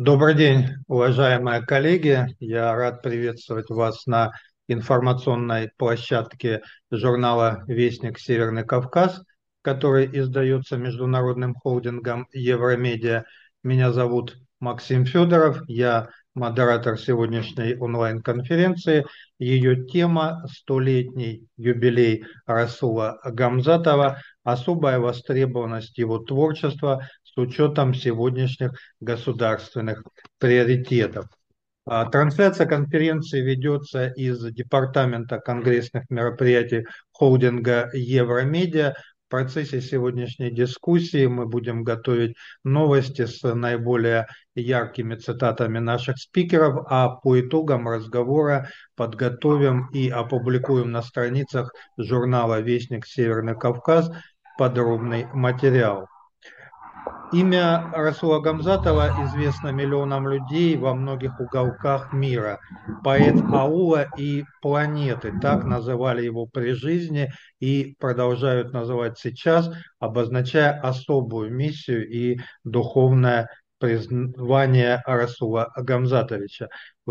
Добрый день, уважаемые коллеги. Я рад приветствовать вас на информационной площадке журнала «Вестник Северный Кавказ», который издается международным холдингом Евромедиа. Меня зовут Максим Федоров, я модератор сегодняшней онлайн-конференции. Ее тема – столетний юбилей Расула Гамзатова, особая востребованность его творчества с учетом сегодняшних государственных приоритетов. Трансляция конференции ведется из Департамента конгрессных мероприятий холдинга Евромедиа. В процессе сегодняшней дискуссии мы будем готовить новости с наиболее яркими цитатами наших спикеров, а по итогам разговора подготовим и опубликуем на страницах журнала «Вестник Северный Кавказ» подробный материал. Имя Расула Гамзатова известно миллионам людей во многих уголках мира. Поэт аула и планеты, так называли его при жизни и продолжают называть сейчас, обозначая особую миссию и духовное призвание Расула Гамзатовича. В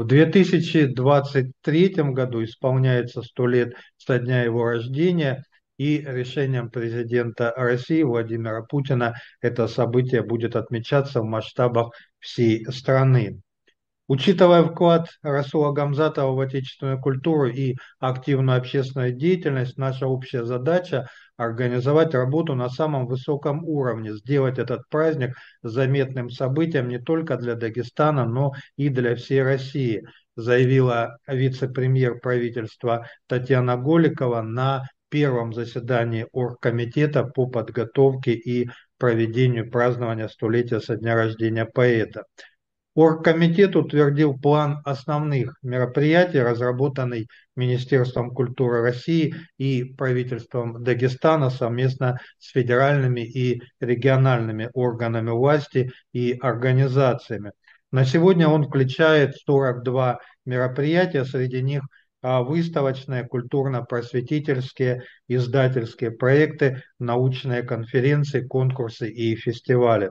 2023 году исполняется 100 лет со дня его рождения, и решением президента России Владимира Путина это событие будет отмечаться в масштабах всей страны. Учитывая вклад Расула Гамзатова в отечественную культуру и активную общественную деятельность, наша общая задача – организовать работу на самом высоком уровне, сделать этот праздник заметным событием не только для Дагестана, но и для всей России, заявила вице-премьер правительства Татьяна Голикова на первом заседании Оргкомитета по подготовке и проведению празднования столетия со дня рождения поэта. Оргкомитет утвердил план основных мероприятий, разработанный Министерством культуры России и правительством Дагестана совместно с федеральными и региональными органами власти и организациями. На сегодня он включает 42 мероприятия, среди них выставочные, культурно-просветительские, издательские проекты, научные конференции, конкурсы и фестивали.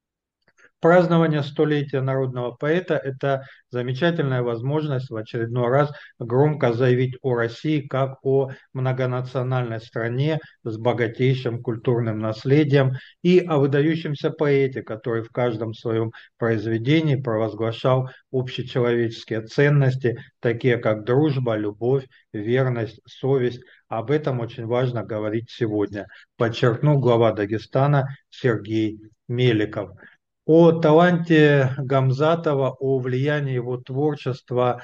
Празднование столетия народного поэта – это замечательная возможность в очередной раз громко заявить о России как о многонациональной стране с богатейшим культурным наследием и о выдающемся поэте, который в каждом своем произведении провозглашал общечеловеческие ценности, такие как дружба, любовь, верность, совесть. Об этом очень важно говорить сегодня, подчеркнул глава Дагестана Сергей Меликов. О таланте Гамзатова, о влиянии его творчества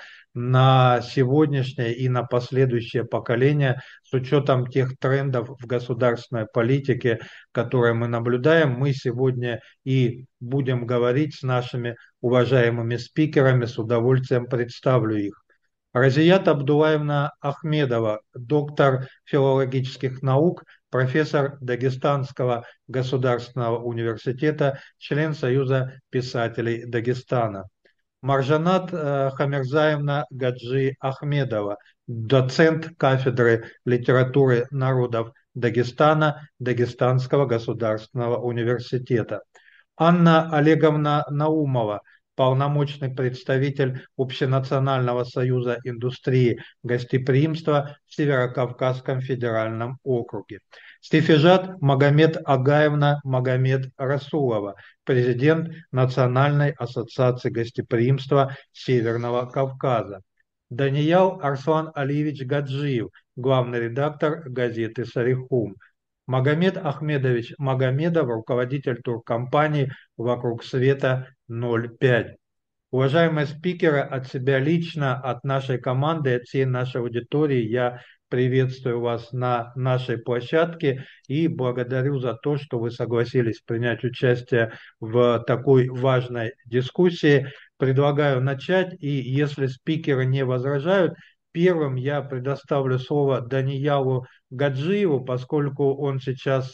на сегодняшнее и на последующее поколение, с учетом тех трендов в государственной политике, которые мы наблюдаем, мы сегодня и будем говорить с нашими уважаемыми спикерами, с удовольствием представлю их. Разият Абдулаевна Ахмедова, доктор филологических наук, профессор Дагестанского государственного университета, член Союза писателей Дагестана. Маржанат Хамерзаевна Гаджи Ахмедова, доцент кафедры литературы народов Дагестана Дагестанского государственного университета. Анна Олеговна Наумова, полномочный представитель Общенационального союза индустрии гостеприимства в Северокавказском федеральном округе. Стефижат Магомед Агаевна Магомед Расулова, президент Национальной ассоциации гостеприимства Северного Кавказа. Даниял Арслан Алиевич Гаджиев, главный редактор газеты «Сарихум». Магомед Ахмедович Магомедов, руководитель туркомпании «Вокруг света 05». Уважаемые спикеры, от себя лично, от нашей команды, от всей нашей аудитории я приветствую вас на нашей площадке и благодарю за то, что вы согласились принять участие в такой важной дискуссии. Предлагаю начать, и если спикеры не возражают, первым я предоставлю слово Даниялу Гаджиеву, поскольку он сейчас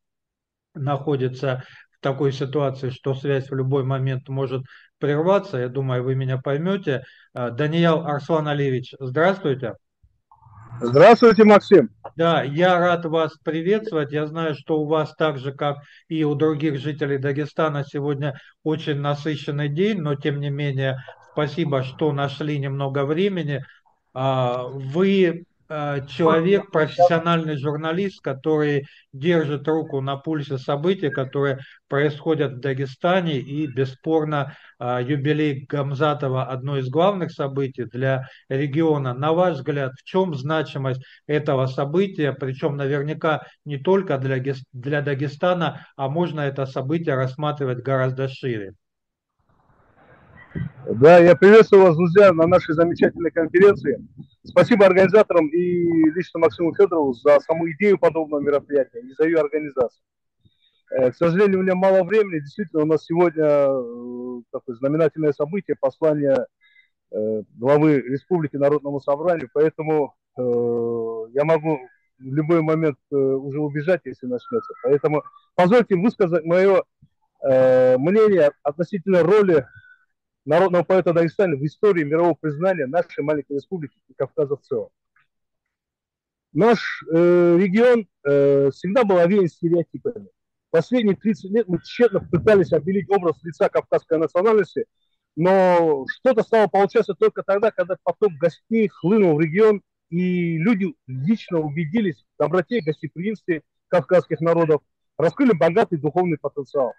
находится в такой ситуации, что связь в любой момент может прерваться. Я думаю, вы меня поймете. Даниял Арслан Алиевич, здравствуйте. Здравствуйте, Максим. Да, я рад вас приветствовать. Я знаю, что у вас так же, как и у других жителей Дагестана, сегодня очень насыщенный день, но тем не менее, спасибо, что нашли немного времени. Вы человек, профессиональный журналист, который держит руку на пульсе событий, которые происходят в Дагестане, и бесспорно юбилей Гамзатова одно из главных событий для региона. На ваш взгляд, в чем значимость этого события, причем наверняка не только для Дагестана, а можно это событие рассматривать гораздо шире? Да, я приветствую вас, друзья, на нашей замечательной конференции. Спасибо организаторам и лично Максиму Федорову за саму идею подобного мероприятия и за ее организацию. К сожалению, у меня мало времени. Действительно, у нас сегодня такое знаменательное событие, послание главы Республики Народному собранию, поэтому я могу в любой момент уже убежать, если начнется. Поэтому позвольте высказать мое мнение относительно роли народного поэта Дагестана в истории мирового признания нашей маленькой республики и Кавказа в целом. Наш регион всегда был овеян стереотипами. Последние 30 лет мы тщетно пытались обелить образ лица кавказской национальности, но что-то стало получаться только тогда, когда поток гостей хлынул в регион, и люди лично убедились в доброте и гостеприимстве кавказских народов, раскрыли богатый духовный потенциал.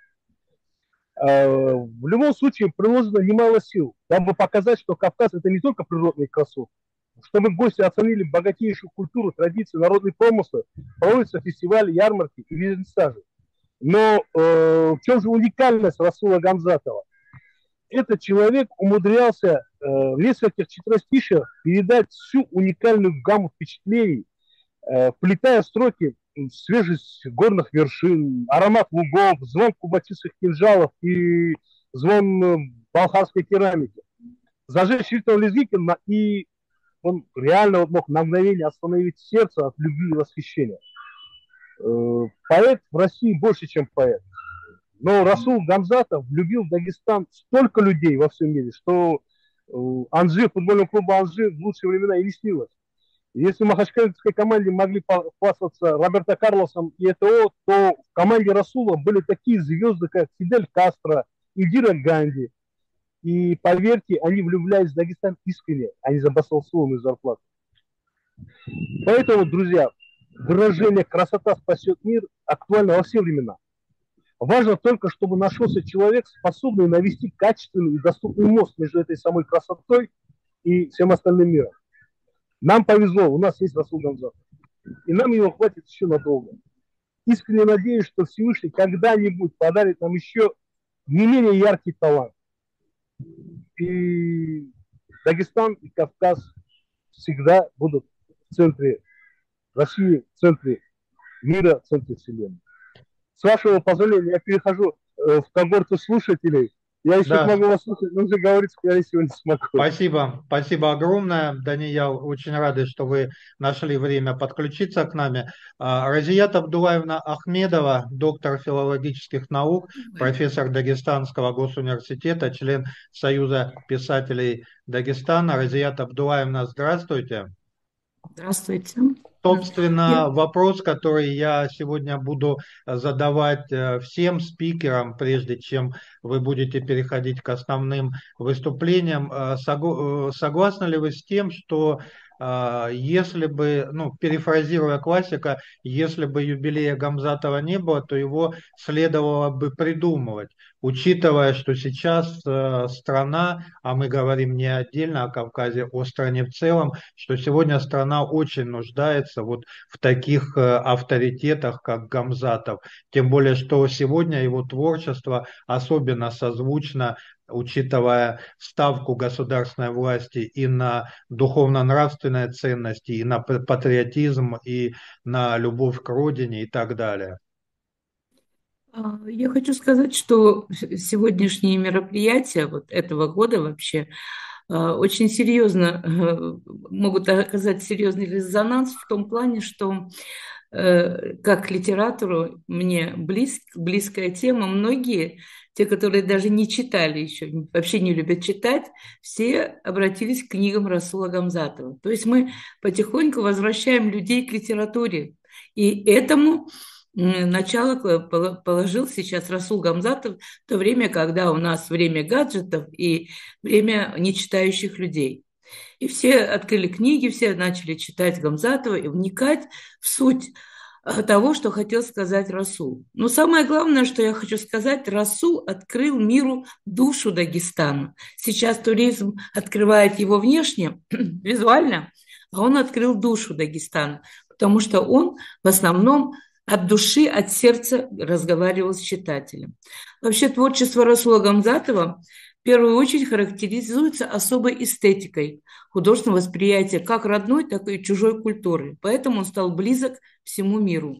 В любом случае приложено немало сил, дабы показать, что Кавказ это не только природные красоты, чтобы гости оценили богатейшую культуру, традиции, народные промыслы, проводятся фестивали, ярмарки и вернисажи. Но в чем же уникальность Расула Гамзатова? Этот человек умудрялся в нескольких четверостишиях передать всю уникальную гамму впечатлений, вплетая строки свежесть горных вершин, аромат лугов, звон кубатистых кинжалов и звон балхарской керамики. Зажечь ритм Лезгикина, и он реально вот мог на мгновение остановить сердце от любви и восхищения. Поэт в России больше, чем поэт. Но Расул Гамзатов влюбил в Дагестан столько людей во всем мире, что Анжи, футбольного клуба Анжи в лучшие времена и не снилось. Если в махачкалинской команде могли похвастаться Роберто Карлосом и ЭТО, то в команде Расула были такие звезды, как Фидель Кастро, Индира Ганди. И поверьте, они влюблялись в Дагестан искренне, а не за баслословную зарплату. Поэтому, друзья, выражение «красота спасет мир» актуально во все времена. Важно только, чтобы нашелся человек, способный навести качественный и доступный мост между этой самой красотой и всем остальным миром. Нам повезло, у нас есть Расул Гамзатов. И нам его хватит еще надолго. Искренне надеюсь, что Всевышний когда-нибудь подарит нам еще не менее яркий талант. И Дагестан и Кавказ всегда будут в центре России, в центре мира, в центре Вселенной. С вашего позволения я перехожу в когорту слушателей. Я еще Да, смогу вас слушать, но уже говорить, скорее всего, не смогу. спасибо, спасибо огромное, Даниял. Очень рады, что вы нашли время подключиться к нами. Разият Абдулаевна Ахмедова, доктор филологических наук, профессор Дагестанского госуниверситета, член Союза писателей Дагестана. Разият Абдулаевна, здравствуйте. Здравствуйте. Я- Собственно, вопрос, который я сегодня буду задавать всем спикерам, прежде чем вы будете переходить к основным выступлениям. Согласны ли вы с тем, что если бы, ну, перефразируя классика, если бы юбилея Гамзатова не было, то его следовало бы придумывать, учитывая, что сейчас страна, а мы говорим не отдельно о Кавказе, о стране в целом, что сегодня страна очень нуждается вот в таких авторитетах, как Гамзатов. Тем более, что сегодня его творчество особенно созвучно, учитывая ставку государственной власти и на духовно-нравственные ценности, и на патриотизм, и на любовь к родине и так далее. Я хочу сказать, что сегодняшние мероприятия вот этого года вообще очень серьезно могут оказать серьезный резонанс в том плане, что как литературу мне близкая тема. Многие, те, которые даже не читали еще, вообще не любят читать, все обратились к книгам Расула Гамзатова. То есть мы потихоньку возвращаем людей к литературе. И этому начало положил сейчас Расул Гамзатов в то время, когда у нас время гаджетов и время нечитающих людей. И все открыли книги, все начали читать Гамзатова и вникать в суть того, что хотел сказать Расул. Но самое главное, что я хочу сказать, Расул открыл миру душу Дагестана. Сейчас туризм открывает его внешне, визуально, а он открыл душу Дагестана, потому что он в основном от души, от сердца разговаривал с читателем. Вообще творчество Расула Гамзатова в первую очередь характеризуется особой эстетикой художественного восприятия как родной, так и чужой культуры. Поэтому он стал близок всему миру.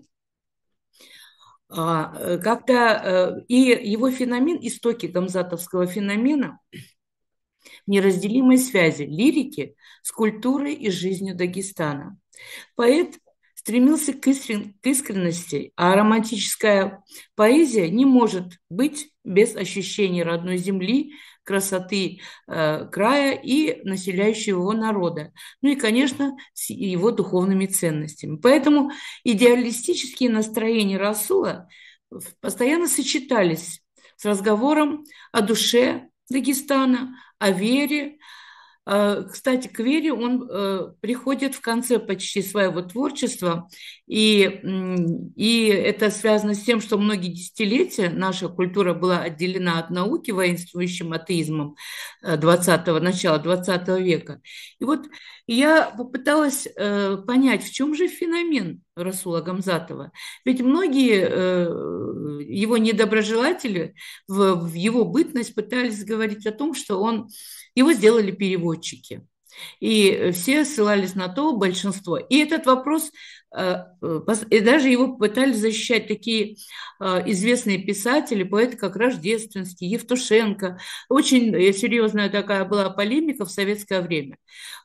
И его феномен, истоки гамзатовского феномена в неразделимой связи лирики с культурой и жизнью Дагестана. Поэт стремился к искренности, а романтическая поэзия не может быть без ощущения родной земли, красоты края и населяющего его народа. Ну и, конечно, с его духовными ценностями. Поэтому идеалистические настроения Расула постоянно сочетались с разговором о душе Дагестана, о вере. Кстати, к вере он приходит в конце почти своего творчества, и это связано с тем, что многие десятилетия наша культура была отделена от науки воинствующим атеизмом начала 20 века. И вот я попыталась понять, в чем же феномен Расула Гамзатова. Ведь многие его недоброжелатели в его бытность пытались говорить о том, что его сделали переводчики. И все ссылались на то, большинство. И этот вопрос, и даже его пытались защищать такие известные писатели, поэты, как Рождественский, Евтушенко. Очень серьезная такая была полемика в советское время.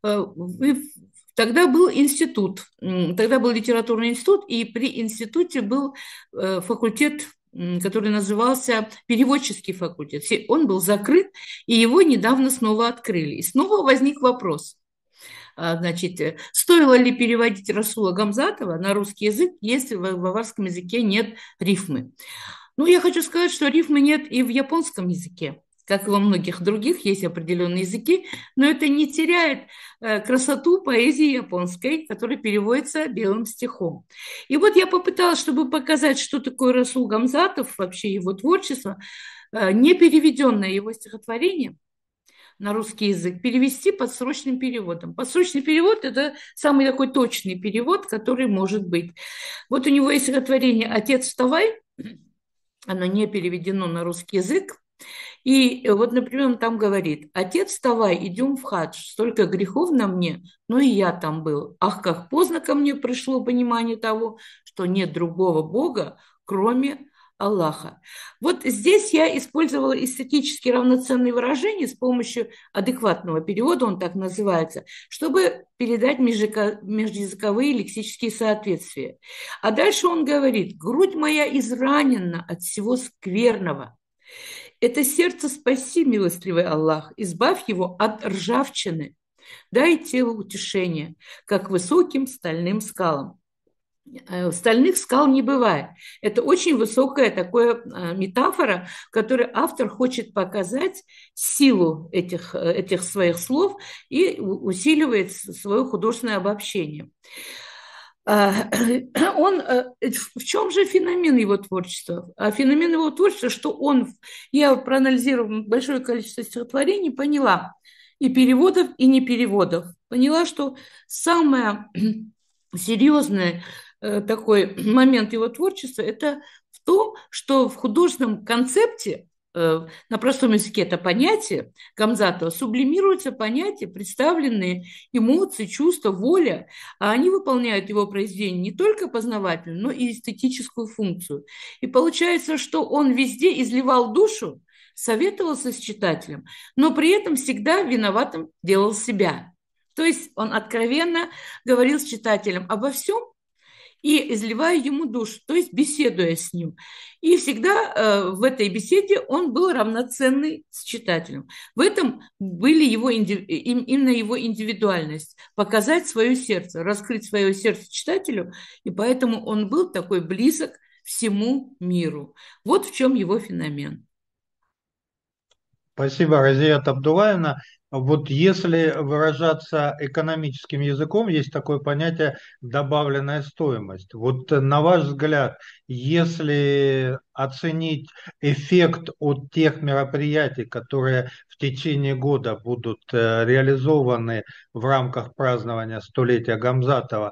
Тогда был институт, тогда был литературный институт, и при институте был факультет, который назывался переводческий факультет. Он был закрыт, и его недавно снова открыли. И снова возник вопрос. Значит, стоило ли переводить Расула Гамзатова на русский язык, если в баварском языке нет рифмы? Ну, я хочу сказать, что рифмы нет и в японском языке. Как и во многих других, есть определенные языки, но это не теряет красоту поэзии японской, которая переводится белым стихом. И вот я попыталась, чтобы показать, что такое Расул Гамзатов, вообще его творчество, не переведенное его стихотворение на русский язык, перевести подсрочным переводом. Подсрочный перевод – это самый такой точный перевод, который может быть. Вот у него есть стихотворение «Отец, вставай», оно не переведено на русский язык. И вот, например, он там говорит: «Отец, вставай, идем в хадж, столько грехов на мне, но и я там был. Ах, как поздно ко мне пришло понимание того, что нет другого Бога, кроме Аллаха». Вот здесь я использовала эстетически равноценные выражения с помощью адекватного перевода, он так называется, чтобы передать межязыковые лексические соответствия. А дальше он говорит: «Грудь моя изранена от всего скверного. Это сердце спаси, милостливый Аллах, избавь его от ржавчины, дай телу утешение, как высоким стальным скалам». Стальных скал не бывает. Это очень высокая такая метафора, в которой автор хочет показать силу этих своих слов и усиливает свое художественное обобщение. В чем же феномен его творчества? Феномен его творчества, что я проанализировав большое количество стихотворений, поняла и переводов, и не переводов. Поняла, что самое серьезное такой момент его творчества – это в том, что в художественном концепте, на простом языке это понятие Гамзатова, сублимируются понятия, представленные эмоции, чувства, воля, а они выполняют его произведение не только познавательную, но и эстетическую функцию. И получается, что он везде изливал душу, советовался с читателем, но при этом всегда виноватым делал себя. То есть он откровенно говорил с читателем обо всем, и изливая ему душу, то есть беседуя с ним. И всегда в этой беседе он был равноценный с читателем. В этом были именно его индивидуальность, показать свое сердце, раскрыть свое сердце читателю, и поэтому он был такой близок всему миру. Вот в чем его феномен. Спасибо, Разия Абдулаевна. Вот если выражаться экономическим языком, есть такое понятие добавленная стоимость. Вот на ваш взгляд, если оценить эффект от тех мероприятий, которые в течение года будут реализованы в рамках празднования столетия Гамзатова,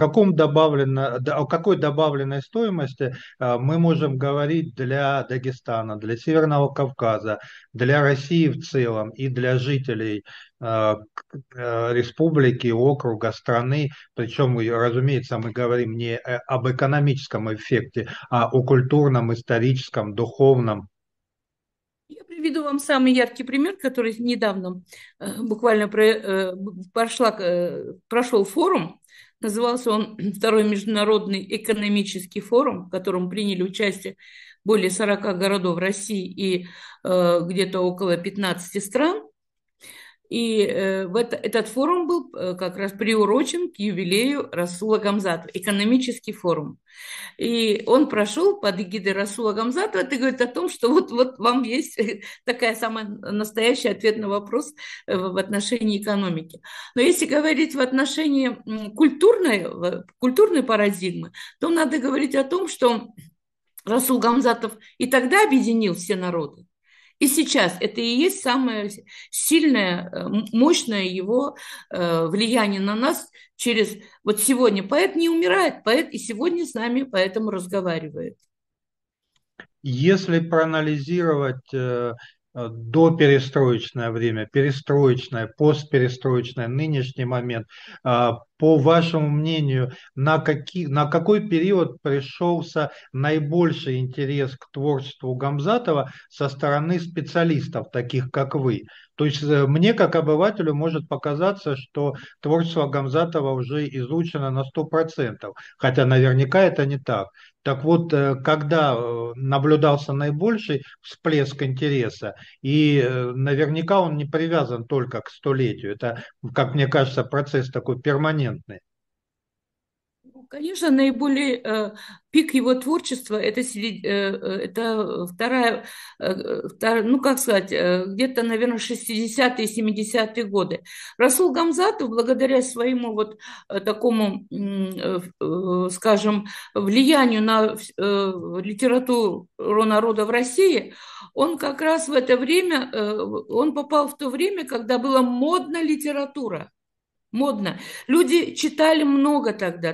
о какой добавленной стоимости мы можем говорить для Дагестана, для Северного Кавказа, для России в целом и для жителей республики, округа, страны, причем, разумеется, мы говорим не об экономическом эффекте, а о культурном, историческом, духовном. Я приведу вам самый яркий пример, который недавно буквально прошел форум. Назывался он «Второй международный экономический форум», в котором приняли участие более 40 городов России и где-то около 15 стран. И этот форум был как раз приурочен к юбилею Расула Гамзатова, экономический форум. И он прошел под эгидой Расула Гамзатова. Это говорит о том, что вот вам есть такая самая настоящий ответ на вопрос в отношении экономики. Но если говорить в отношении культурной парадигмы, то надо говорить о том, что Расул Гамзатов и тогда объединил все народы, и сейчас это и есть самое сильное, мощное его влияние на нас через... Вот сегодня поэт не умирает, поэт и сегодня с нами поэтому разговаривает. Если проанализировать доперестроечное время, перестроечное, постперестроечное, нынешний момент, по вашему мнению, на какой период пришелся наибольший интерес к творчеству Гамзатова со стороны специалистов, таких как вы? То есть мне, как обывателю, может показаться, что творчество Гамзатова уже изучено на 100%, хотя наверняка это не так. Так вот, когда наблюдался наибольший всплеск интереса, и наверняка он не привязан только к столетию, это, как мне кажется, процесс такой перманентный. Конечно, наиболее пик его творчества это ну как сказать, где-то, наверное, 60-е, 70-е годы. Расул Гамзатов, благодаря своему вот такому, скажем, влиянию на литературу народа в России, он как раз в это время, он попал в то время, когда была модна литература. Модно. Люди читали много тогда.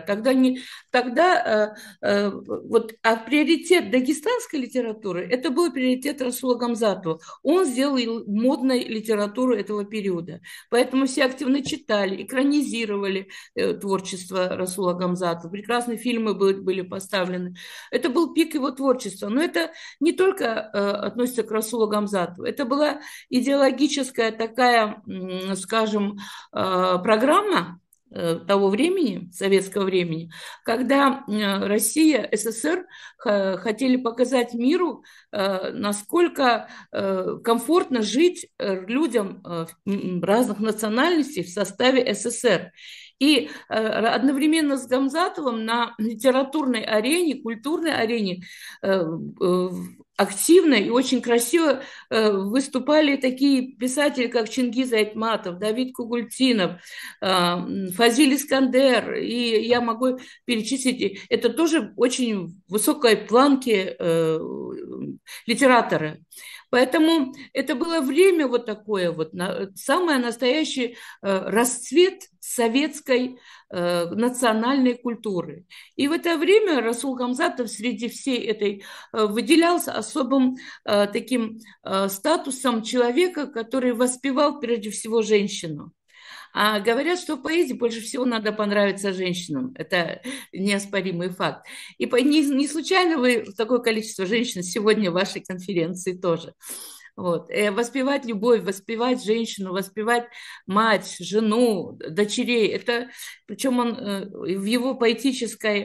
А приоритет дагестанской литературы это был приоритет Расула Гамзатова. Он сделал модной литературу этого периода. Поэтому все активно читали, экранизировали творчество Расула Гамзатова. Прекрасные фильмы были поставлены. Это был пик его творчества. Но это не только относится к Расулу Гамзатову. Это была идеологическая такая, скажем, программа того времени, советского времени, когда Россия, СССР хотели показать миру, насколько комфортно жить людям разных национальностей в составе СССР. И одновременно с Гамзатовым на литературной арене, культурной арене активно и очень красиво выступали такие писатели, как Чингиз Айтматов, Давид Кугультинов, Фазиль Искандер, и я могу перечислить, это тоже очень высокой планки литераторы. Поэтому это было время вот такое вот, самый настоящий расцвет советской национальной культуры. И в это время Расул Гамзатов среди всей этой выделялся особым таким статусом человека, который воспевал прежде всего женщину. А говорят, что в поэзии больше всего надо понравиться женщинам. Это неоспоримый факт. И не случайно вы такое количество женщин сегодня в вашей конференции тоже. Вот. Воспевать любовь, воспевать женщину, воспевать мать, жену, дочерей. Это, причем он в его поэтической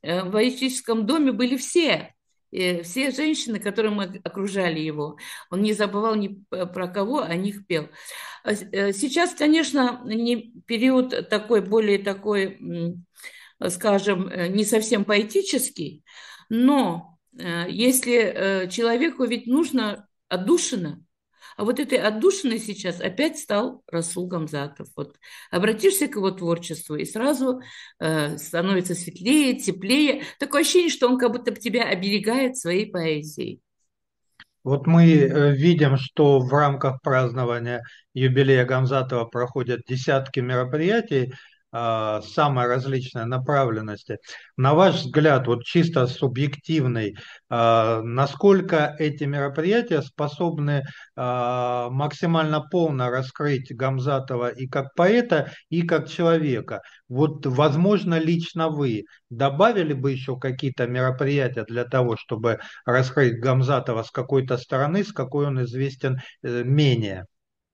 в поэтическом доме были все женщины, которые мы окружали его. Он не забывал ни про кого, о них пел. Сейчас, конечно, не период такой, более такой, скажем, не совсем поэтический, но если человеку ведь нужно отдушина, а вот этой отдушиной сейчас опять стал Расул Гамзатов. Вот обратишься к его творчеству, и сразу становится светлее, теплее. Такое ощущение, что он как будто тебя оберегает своей поэзией. Вот мы видим, что в рамках празднования юбилея Гамзатова проходят десятки мероприятий самой различной направленности. На ваш взгляд, вот чисто субъективный, насколько эти мероприятия способны максимально полно раскрыть Гамзатова и как поэта, и как человека? Вот, возможно, лично вы добавили бы еще какие-то мероприятия для того, чтобы раскрыть Гамзатова с какой-то стороны, с какой он известен менее?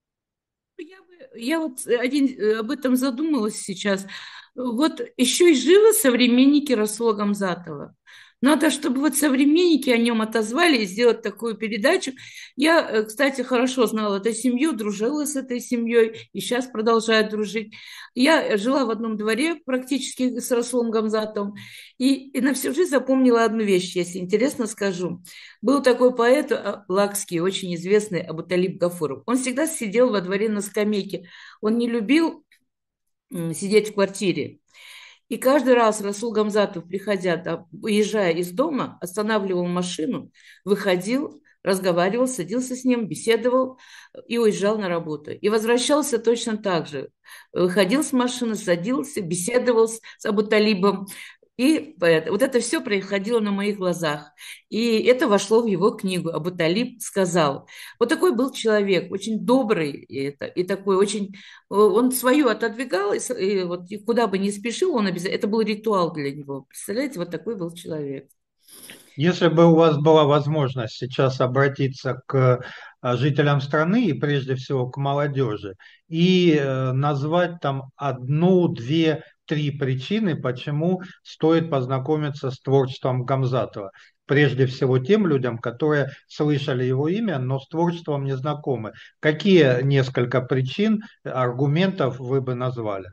Я вот об этом задумалась сейчас. Вот еще и живы современники Расула Гамзатова. Надо, чтобы вот современники о нем отозвали и сделать такую передачу. Я, кстати, хорошо знала эту семью, дружила с этой семьей и сейчас продолжаю дружить. Я жила в одном дворе практически с Расулом Гамзатовым и на всю жизнь запомнила одну вещь, если интересно скажу. Был такой поэт лакский, очень известный, Абуталиб Гафуров. Он всегда сидел во дворе на скамейке. Он не любил сидеть в квартире. И каждый раз Расул Гамзатов, приходя, уезжая из дома, останавливал машину, выходил, разговаривал, садился с ним, беседовал и уезжал на работу. И возвращался точно так же. Выходил с машины, садился, беседовал с Абуталибом. И вот это все происходило на моих глазах. И это вошло в его книгу. Абуталиб сказал. Вот такой был человек, очень добрый, и такой очень... Он свою отодвигал, и вот и куда бы ни спешил, он обязательно... Это был ритуал для него. Представляете, вот такой был человек. Если бы у вас была возможность сейчас обратиться к жителям страны и прежде всего к молодежи и назвать там одну, две, три причины, почему стоит познакомиться с творчеством Гамзатова. Прежде всего тем людям, которые слышали его имя, но с творчеством не знакомы. Какие несколько причин, аргументов вы бы назвали?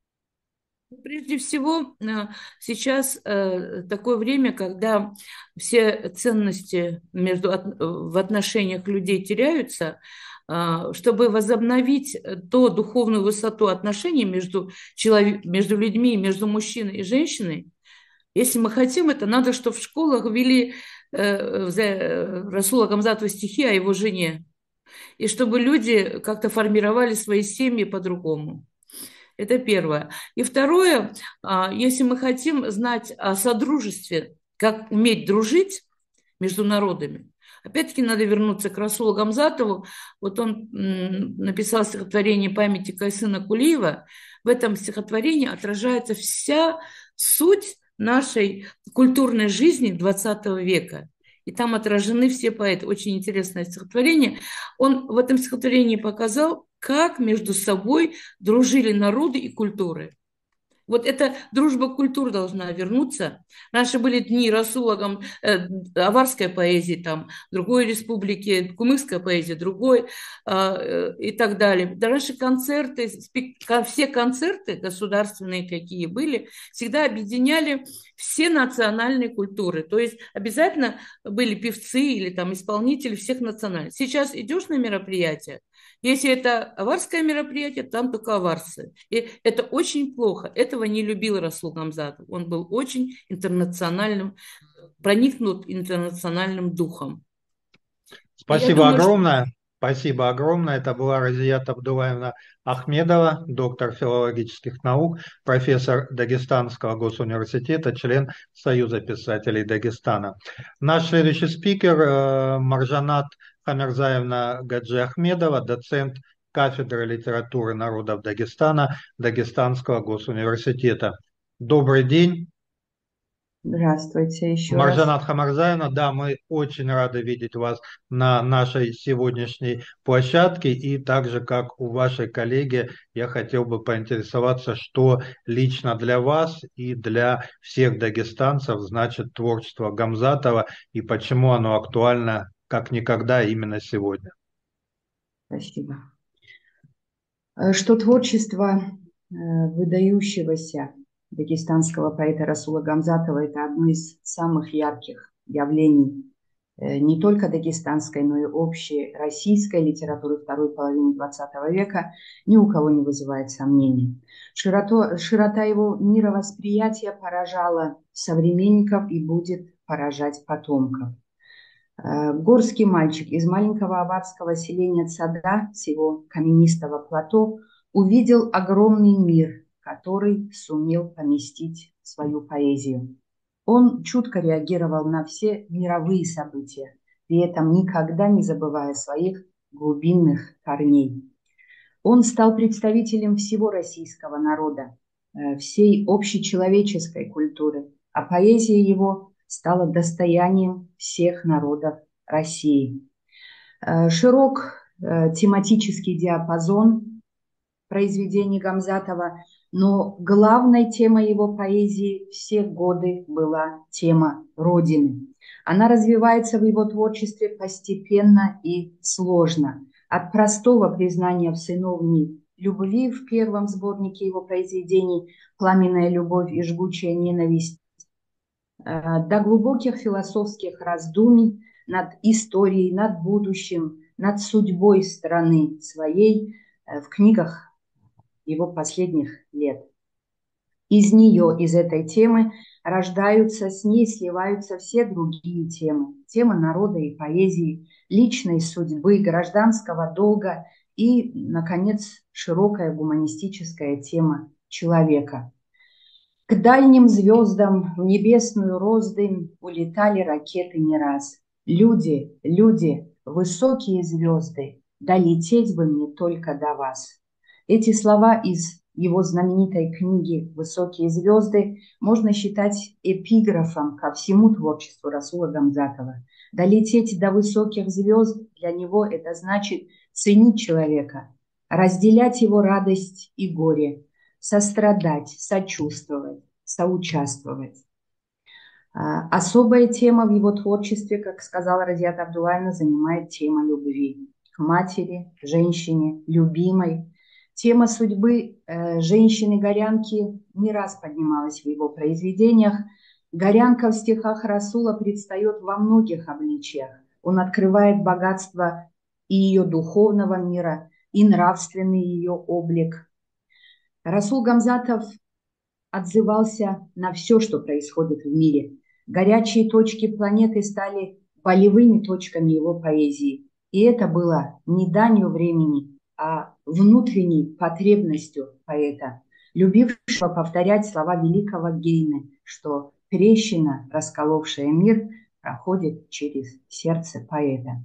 Прежде всего, сейчас такое время, когда все ценности в отношениях людей теряются, чтобы возобновить ту духовную высоту отношений между людьми, между мужчиной и женщиной, если мы хотим это, надо, чтобы в школах ввели Расула Гамзатова стихи о его жене, и чтобы люди как-то формировали свои семьи по-другому. Это первое. И второе, если мы хотим знать о содружестве, как уметь дружить между народами, опять-таки надо вернуться к Расулу Гамзатову. Вот он написал стихотворение памяти Кайсына Кулиева. В этом стихотворении отражается вся суть нашей культурной жизни XX века. И там отражены все поэты. Очень интересное стихотворение. Он в этом стихотворении показал, как между собой дружили народы и культуры. Вот эта дружба культур должна вернуться. Раньше были дни Расула, аварской поэзии, там, другой республики, кумыкская поэзия, другой и так далее. Да раньше концерты, все концерты государственные, какие были, всегда объединяли все национальные культуры. То есть обязательно были певцы или там исполнители всех национальностей. Сейчас идешь на мероприятие, если это аварское мероприятие, там только аварцы. И это очень плохо. Этого не любил Расул Гамзатов. Он был очень интернациональным, проникнут интернациональным духом. Спасибо огромное. Спасибо огромное. Это была Разият Абдулаевна Ахмедова, доктор филологических наук, профессор Дагестанского госуниверситета, член Союза писателей Дагестана. Наш следующий спикер Маржанат Хамерзаевна Гаджи Ахмедова, доцент кафедры литературы народов Дагестана, Дагестанского госуниверситета. Добрый день. Здравствуйте еще раз. Маржанат Хамарзаевна, да, мы очень рады видеть вас на нашей сегодняшней площадке. И так же, как у вашей коллеги, я хотел бы поинтересоваться, что лично для вас и для всех дагестанцев значит творчество Гамзатова и почему оно актуально как никогда именно сегодня. Спасибо. Что творчество выдающегося дагестанского поэта Расула Гамзатова – это одно из самых ярких явлений не только дагестанской, но и общей российской литературы второй половины XX века, ни у кого не вызывает сомнений. Широта его мировосприятия поражала современников и будет поражать потомков. Горский мальчик из маленького аварского селения Цада с его каменистого плато увидел огромный мир, который сумел поместить в свою поэзию. Он чутко реагировал на все мировые события, при этом никогда не забывая своих глубинных корней. Он стал представителем всего российского народа, всей общечеловеческой культуры, а поэзия его стала достоянием всех народов России. Широк тематический диапазон произведений Гамзатова, но главной темой его поэзии все годы была тема Родины. Она развивается в его творчестве постепенно и сложно. От простого признания в сыновней любви в первом сборнике его произведений «Пламенная любовь и жгучая ненависть» до глубоких философских раздумий над историей, над будущим, над судьбой страны своей в книгах его последних лет. Из нее, из этой темы рождаются, с ней сливаются все другие темы. Тема народа и поэзии, личной судьбы, гражданского долга и, наконец, широкая гуманистическая тема человека. К дальним звездам, в небесную роздым улетали ракеты не раз. Люди, люди, высокие звезды, долететь бы мне только до вас. Эти слова из его знаменитой книги «Высокие звезды» можно считать эпиграфом ко всему творчеству Расула Гамзатова. Долететь до высоких звезд для него это значит ценить человека, разделять его радость и горе, сострадать, сочувствовать, соучаствовать. Особая тема в его творчестве, как сказала Разият Абдуллаевна, занимает тема любви к матери, женщине, любимой. Тема судьбы женщины-горянки не раз поднималась в его произведениях. Горянка в стихах Расула предстает во многих обличиях. Он открывает богатство и ее духовного мира, и нравственный ее облик. Расул Гамзатов отзывался на все, что происходит в мире. Горячие точки планеты стали болевыми точками его поэзии. И это было не данью времени, а внутренней потребностью поэта, любившего повторять слова великого Гейне, что трещина, расколовшая мир, проходит через сердце поэта.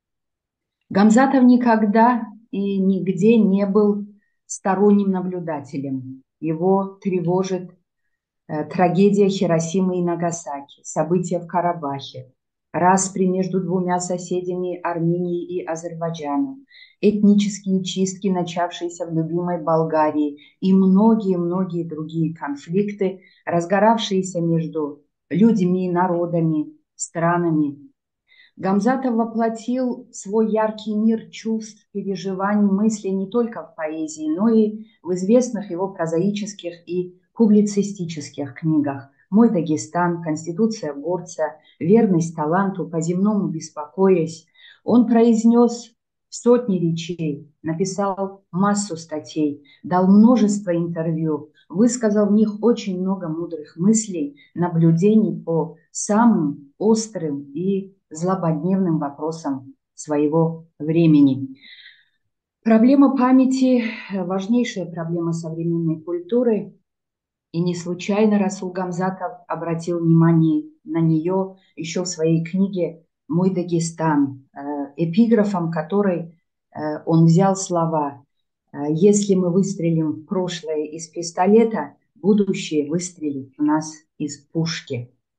Гамзатов никогда и нигде не был сторонним наблюдателем. Его тревожит трагедия Хиросимы и Нагасаки, события в Карабахе, распри между двумя соседями Арменией и Азербайджаном, этнические чистки, начавшиеся в любимой Болгарии, и многие-многие другие конфликты, разгоравшиеся между людьми, народами, странами. Гамзатов воплотил свой яркий мир чувств, переживаний, мыслей не только в поэзии, но и в известных его прозаических и публицистических книгах «Мой Дагестан», «Конституция горца», «Верность таланту», «По-земному беспокоясь». Он произнес сотни речей, написал массу статей, дал множество интервью, высказал в них очень много мудрых мыслей, наблюдений по самым острым и злободневным вопросам своего времени. Проблема памяти – важнейшая проблема современной культуры, и не случайно Расул Гамзатов обратил внимание на нее еще в своей книге «Мой Дагестан», эпиграфом которой он взял слова: «Если мы выстрелим в прошлое из пистолета, будущее выстрелит в нас из пушки».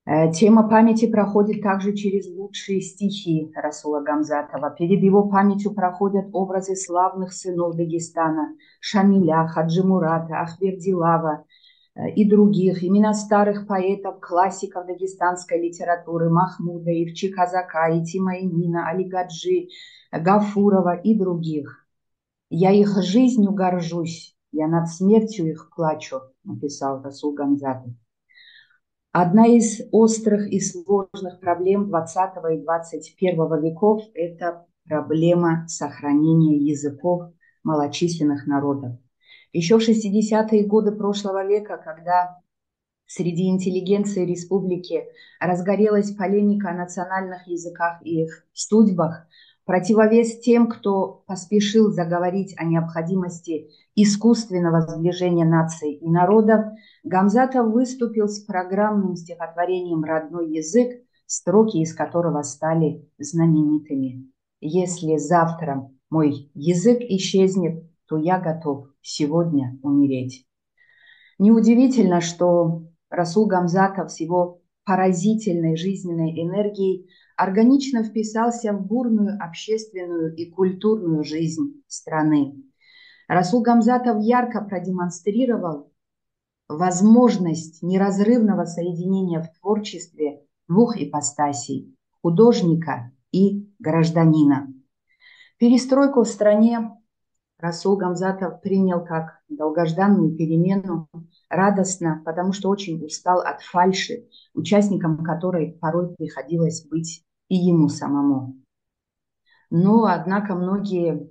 Тема памяти проходит также через лучшие стихи Расула Гамзатова. Перед его памятью проходят образы славных сынов Дагестана: Шамиля, Хаджи Мурата, Ахвердилава и других, имена старых поэтов, классиков дагестанской литературы: Махмуда, Ивчи Казака, Итима Эмина, Али Гаджи, Гафурова и других. «Я их жизнью горжусь, я над смертью их плачу», написал Расул Гамзатов. Одна из острых и сложных проблем 20 и 21 веков – это проблема сохранения языков малочисленных народов. Еще в 60-е годы прошлого века, когда среди интеллигенции республики разгорелась полемика о национальных языках и их судьбах, противовес тем, кто поспешил заговорить о необходимости искусственного сближения наций и народов, Гамзатов выступил с программным стихотворением «Родной язык», строки из которого стали знаменитыми. «Если завтра мой язык исчезнет, то я готов сегодня умереть». Неудивительно, что Расул Гамзатов с его поразительной жизненной энергией органично вписался в бурную общественную и культурную жизнь страны. Расул Гамзатов ярко продемонстрировал возможность неразрывного соединения в творчестве двух ипостасей – художника и гражданина. Перестройку в стране Расул Гамзатов принял как долгожданную перемену, радостно, потому что очень устал от фальши, участником которой порой приходилось быть и ему самому. Но, однако, многое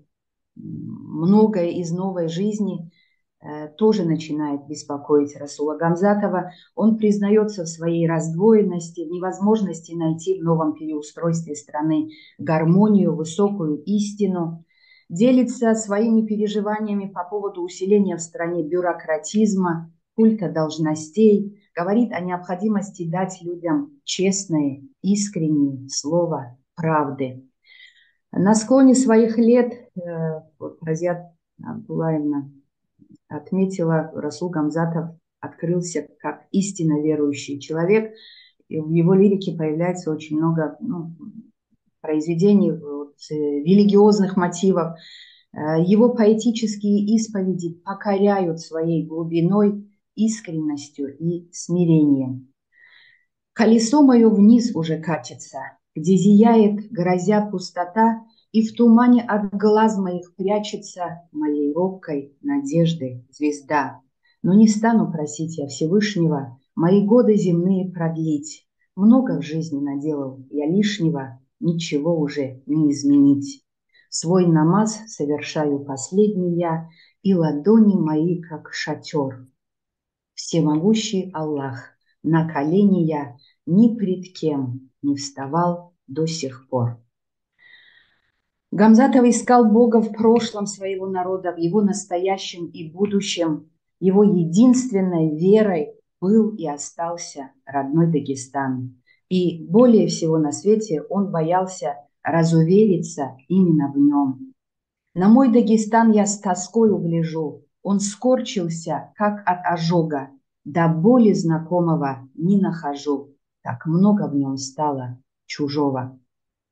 из новой жизни тоже начинает беспокоить Расула Гамзатова. Он признается в своей раздвоенности, в невозможности найти в новом переустройстве страны гармонию, высокую истину, делится своими переживаниями по поводу усиления в стране бюрократизма, культа должностей, говорит о необходимости дать людям честное, искреннее слово правды. На склоне своих лет, Разия Абдулаевна отметила, Расул Гамзатов открылся как истинно верующий человек, и в его лирике появляется очень много произведений религиозных мотивов. Его поэтические исповеди покоряют своей глубиной, искренностью и смирением. «Колесо мое вниз уже катится, где зияет, грозя пустота, и в тумане от глаз моих прячется моей робкой надежды звезда. Но не стану просить я Всевышнего мои годы земные продлить. Много в жизни наделал я лишнего, ничего уже не изменить. Свой намаз совершаю последний я, и ладони мои, как шатер. Всемогущий Аллах, на колени я ни пред кем не вставал до сих пор». Гамзатов искал Бога в прошлом своего народа, в его настоящем и будущем. Его единственной верой был и остался родной Дагестан. И более всего на свете он боялся разувериться именно в нем. «На мой Дагестан я с тоскою гляжу, он скорчился, как от ожога, до боли знакомого не нахожу, так много в нем стало чужого».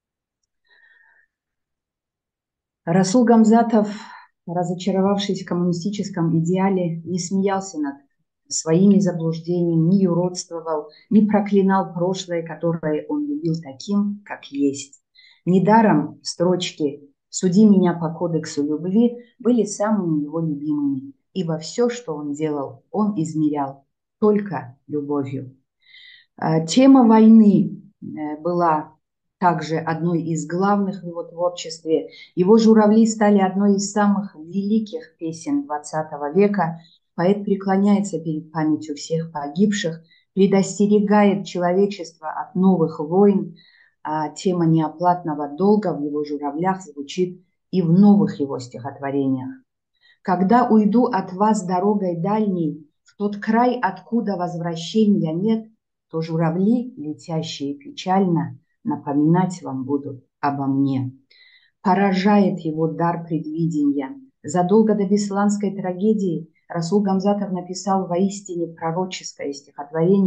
Расул Гамзатов, разочаровавшись в коммунистическом идеале, не смеялся над своими заблуждениями, не юродствовал, не проклинал прошлое, которое он любил таким, как есть. Недаром строчки «Суди меня по кодексу любви» были самыми его любимыми, ибо все, что он делал, он измерял только любовью. Тема войны была также одной из главных в его творчестве. Его «Журавли» стали одной из самых великих песен XX века. Поэт преклоняется перед памятью всех погибших, предостерегает человечество от новых войн, а тема неоплатного долга в его «Журавлях» звучит и в новых его стихотворениях. «Когда уйду от вас дорогой дальней, в тот край, откуда возвращения нет, то журавли, летящие печально, напоминать вам будут обо мне». Поражает его дар предвидения. Задолго до Бесланской трагедии Расул Гамзатов написал воистине пророческое стихотворение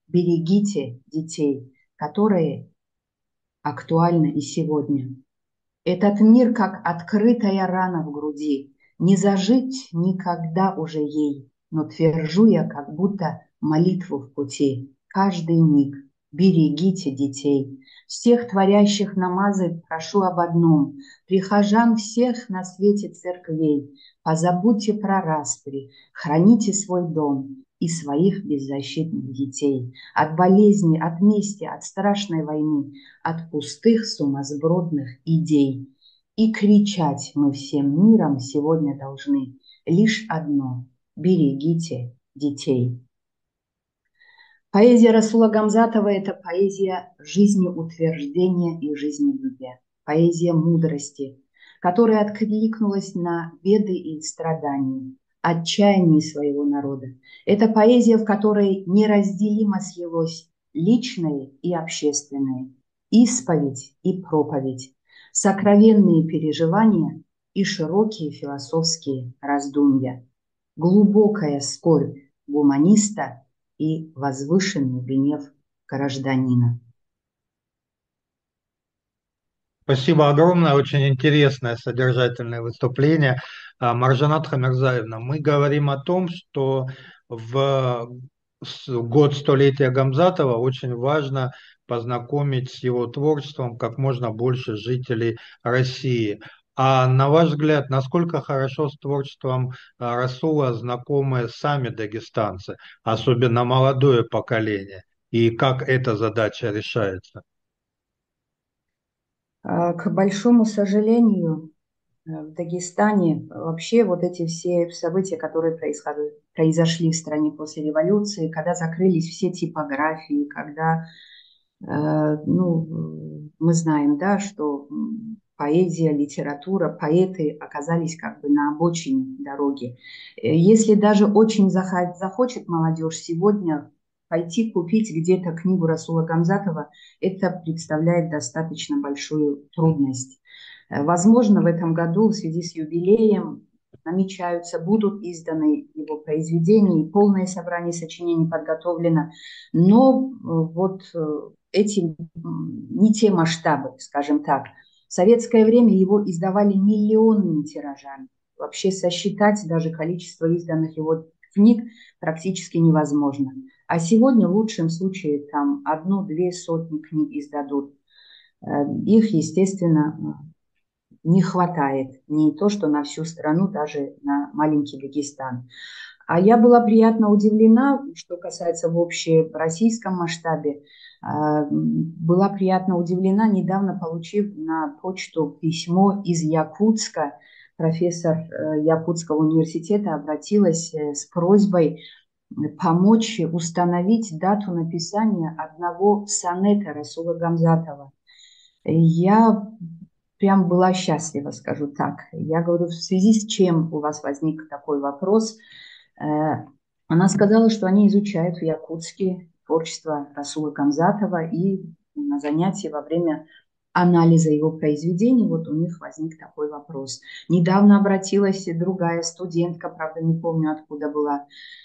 берегите детей, которые актуальны и сегодня. Этот мир, как открытая рана в груди, не зажить никогда уже ей, но твержу я, как будто молитву в пути. Каждый миг берегите детей. Всех творящих намазы прошу об одном. Прихожан всех на свете церквей, позабудьте про распри, храните свой дом и своих беззащитных детей. От болезни, от мести, от страшной войны, от пустых сумасбродных идей. И кричать мы всем миром сегодня должны лишь одно – берегите детей. Поэзия Расула Гамзатова – это поэзия жизнеутверждения и жизнелюбия, поэзия мудрости, которая откликнулась на беды и страдания, отчаяние своего народа. Это поэзия, в которой неразделимо слилось личное и общественное, исповедь и проповедь, сокровенные переживания и широкие философские раздумья, глубокая скорбь гуманиста и возвышенный гнев гражданина. Спасибо огромное, очень интересное содержательное выступление. Маржанат Хамирзаевна, мы говорим о том, что в год столетия Гамзатова очень важно познакомить с его творчеством как можно больше жителей России. А на ваш взгляд, насколько хорошо с творчеством Расула знакомы сами дагестанцы, особенно молодое поколение, и как эта задача решается? К большому сожалению, в Дагестане вообще вот эти все события, которые произошли в стране после революции, когда закрылись все типографии, когда, мы знаем, да, что поэзия, литература, поэты оказались как бы на обочине дороги. Если даже очень захочет молодежь сегодня пойти купить где-то книгу Расула Гамзатова, это представляет достаточно большую трудность. Возможно, в этом году в связи с юбилеем намечаются, будут изданы его произведения, и полное собрание сочинений подготовлено, но вот эти не те масштабы, скажем так. В советское время его издавали миллионными тиражами. Вообще сосчитать даже количество изданных его книг практически невозможно. А сегодня в лучшем случае там 1-2 сотни книг издадут. Их, естественно, не хватает. Не то, что на всю страну, даже на маленький Дагестан. А я была приятно удивлена, что касается в общероссийском масштабе, была приятно удивлена, недавно получив на почту письмо из Якутска. Профессор Якутского университета обратилась с просьбой помочь установить дату написания одного сонета Расула Гамзатова. Я прям была счастлива, скажу так. Я говорю, в связи с чем у вас возник такой вопрос? Она сказала, что они изучают в Якутске творчество Расула Гамзатова, и на занятии во время анализа его произведений вот у них возник такой вопрос. Недавно обратилась другая студентка, правда, не помню, откуда была,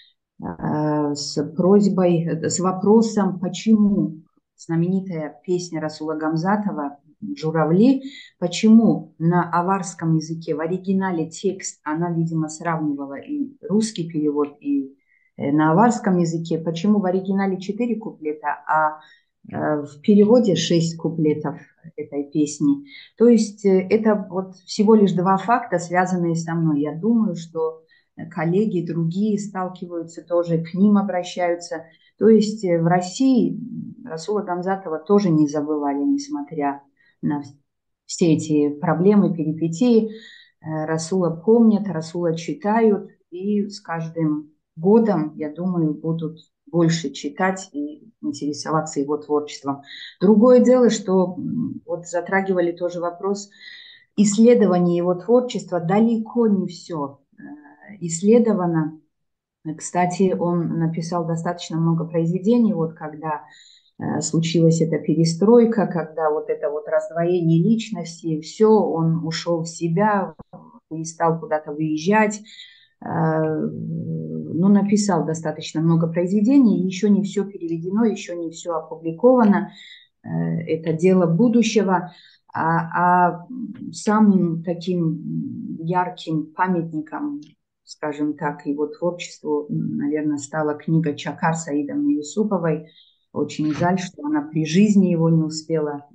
с просьбой, с вопросом, почему знаменитая песня Расула Гамзатова «Журавли», почему на аварском языке в оригинале текст, она, видимо, сравнивала и русский перевод, и на аварском языке, почему в оригинале 4 куплета, а в переводе 6 куплетов этой песни. То есть это вот всего лишь 2 факта, связанные со мной. Я думаю, что коллеги другие сталкиваются тоже, к ним обращаются. То есть в России Расула Гамзатова тоже не забывали, несмотря на все эти проблемы, перипетии. Расула помнят, Расула читают, и с каждым годом, я думаю, будут больше читать и интересоваться его творчеством. Другое дело, что вот затрагивали тоже вопрос исследования его творчества, далеко не все исследовано. Кстати, он написал достаточно много произведений, вот когда случилась эта перестройка, когда вот это вот раздвоение личности, все, он ушел в себя и стал куда-то выезжать. ну, написал достаточно много произведений, еще не все переведено, еще не все опубликовано. Это дело будущего. А самым таким ярким памятником, скажем так, его творчеству, наверное, стала книга «Чакар» Саидовны Юсуповой. Очень жаль, что она при жизни его не успела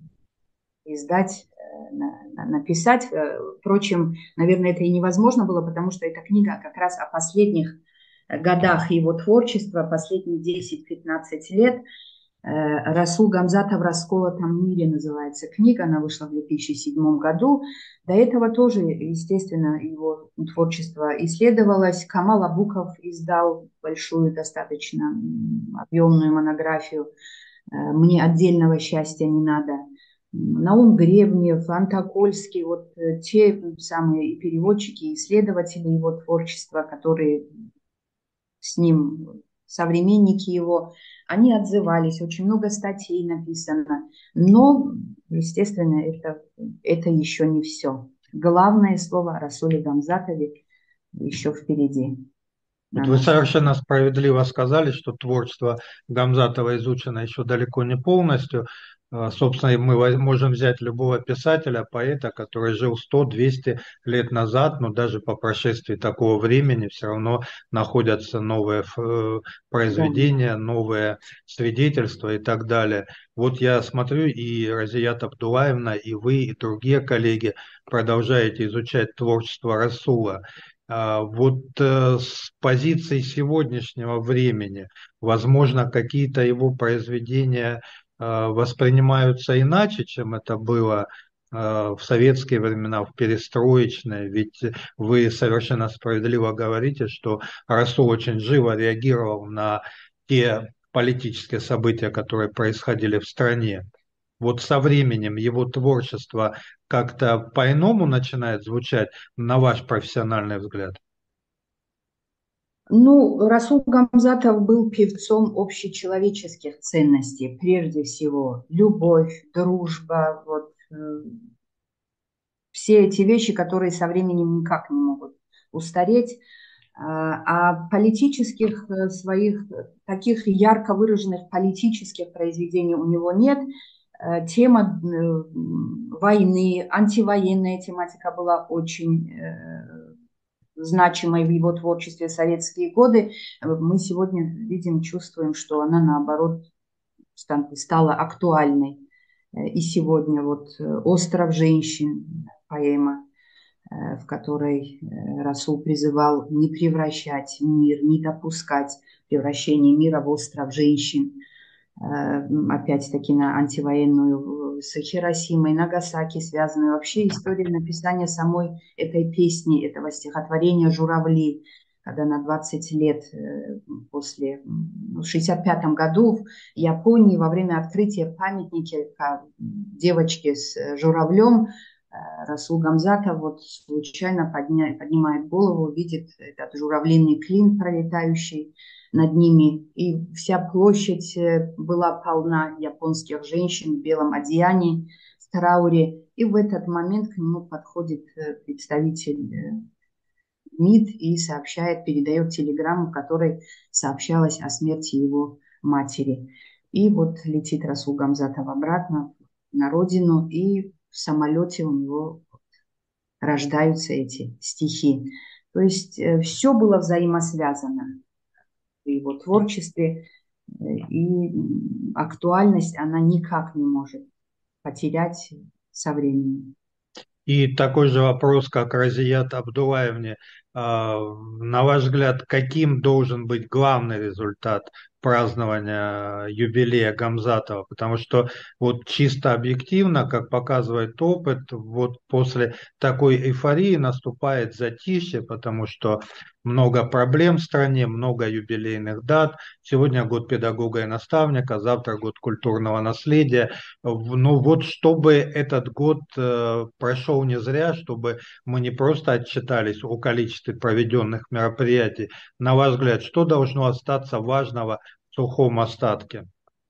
издать, написать. Впрочем, наверное, это и невозможно было, потому что эта книга как раз о последних годах его творчества, последние 10-15 лет. «Расул Гамзатов в расколотом мире» называется книга, она вышла в 2007 году. До этого тоже, естественно, его творчество исследовалось. Камал Абуков издал большую, достаточно объемную монографию «Мне отдельного счастья не надо». Наум Гребнев, Антокольский, вот те самые и переводчики, и исследователи его творчества, которые с ним, современники его, они отзывались, очень много статей написано. Но, естественно, это еще не все. Главное слово о Расуле Гамзатове еще впереди. Вот вы совершенно справедливо сказали, что творчество Гамзатова изучено еще далеко не полностью. Собственно, мы можем взять любого писателя, поэта, который жил 100-200 лет назад, но даже по прошествии такого времени все равно находятся новые произведения, новые свидетельства и так далее. Вот я смотрю, и Разият Абдулаевна, и вы, и другие коллеги продолжаете изучать творчество Расула. Вот с позиции сегодняшнего времени, возможно, какие-то его произведения воспринимаются иначе, чем это было в советские времена, в перестроечные. Ведь вы совершенно справедливо говорите, что Расул очень живо реагировал на те политические события, которые происходили в стране. Вот со временем его творчество как-то по-иному начинает звучать, на ваш профессиональный взгляд? Ну, Расул Гамзатов был певцом общечеловеческих ценностей, прежде всего. Любовь, дружба, вот все эти вещи, которые со временем никак не могут устареть. А политических своих, таких ярко выраженных политических произведений у него нет. Тема войны, антивоенная тематика была очень значимой в его творчестве в советские годы. Мы сегодня видим, чувствуем, что она, наоборот, стала актуальной. И сегодня вот «Остров женщин», поэма, в которой Расул призывал не превращать мир, не допускать превращения мира в остров женщин. Опять-таки на антивоенную с Хиросимой, Нагасаки связанную. Вообще история написания самой этой песни, этого стихотворения «Журавли», когда на 20 лет после, в 1965 году в Японии во время открытия памятника девочке с журавлем Расул Гамзатов вот случайно поднимает голову, видит этот журавлиный клин, пролетающий над ними, и вся площадь была полна японских женщин в белом одеянии, в трауре, и в этот момент к нему подходит представитель МИД и сообщает, передает телеграмму, в которой сообщалось о смерти его матери. И вот летит Расул Гамзатов обратно на родину, и в самолете у него рождаются эти стихи. То есть все было взаимосвязано в его творчестве, и актуальность она никак не может потерять со временем. И такой же вопрос, как Разият Абдулаевне. На ваш взгляд, каким должен быть главный результат празднования юбилея Гамзатова? Потому что вот чисто объективно, как показывает опыт, вот после такой эйфории наступает затишье, потому что много проблем в стране, много юбилейных дат. Сегодня год педагога и наставника, завтра год культурного наследия. Ну вот, чтобы этот год прошел не зря, чтобы мы не просто отчитались о количестве проведенных мероприятий. На ваш взгляд, что должно остаться важного в сухом остатке?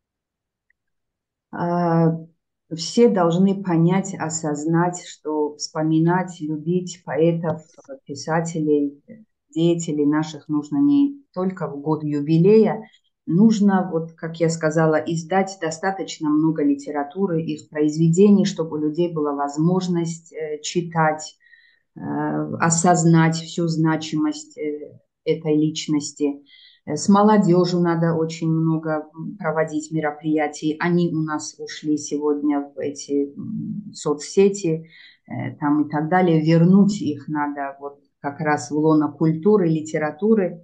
Все должны понять, осознать, что вспоминать, любить поэтов, писателей, деятелей наших нужно не только в год юбилея, нужно, вот как я сказала, издать достаточно много литературы, их произведений, чтобы у людей была возможность читать, осознать всю значимость этой личности. С молодежью надо очень много проводить мероприятий. Они у нас ушли сегодня в эти соцсети там и так далее. Вернуть их надо вот как раз в лоно культуры, литературы.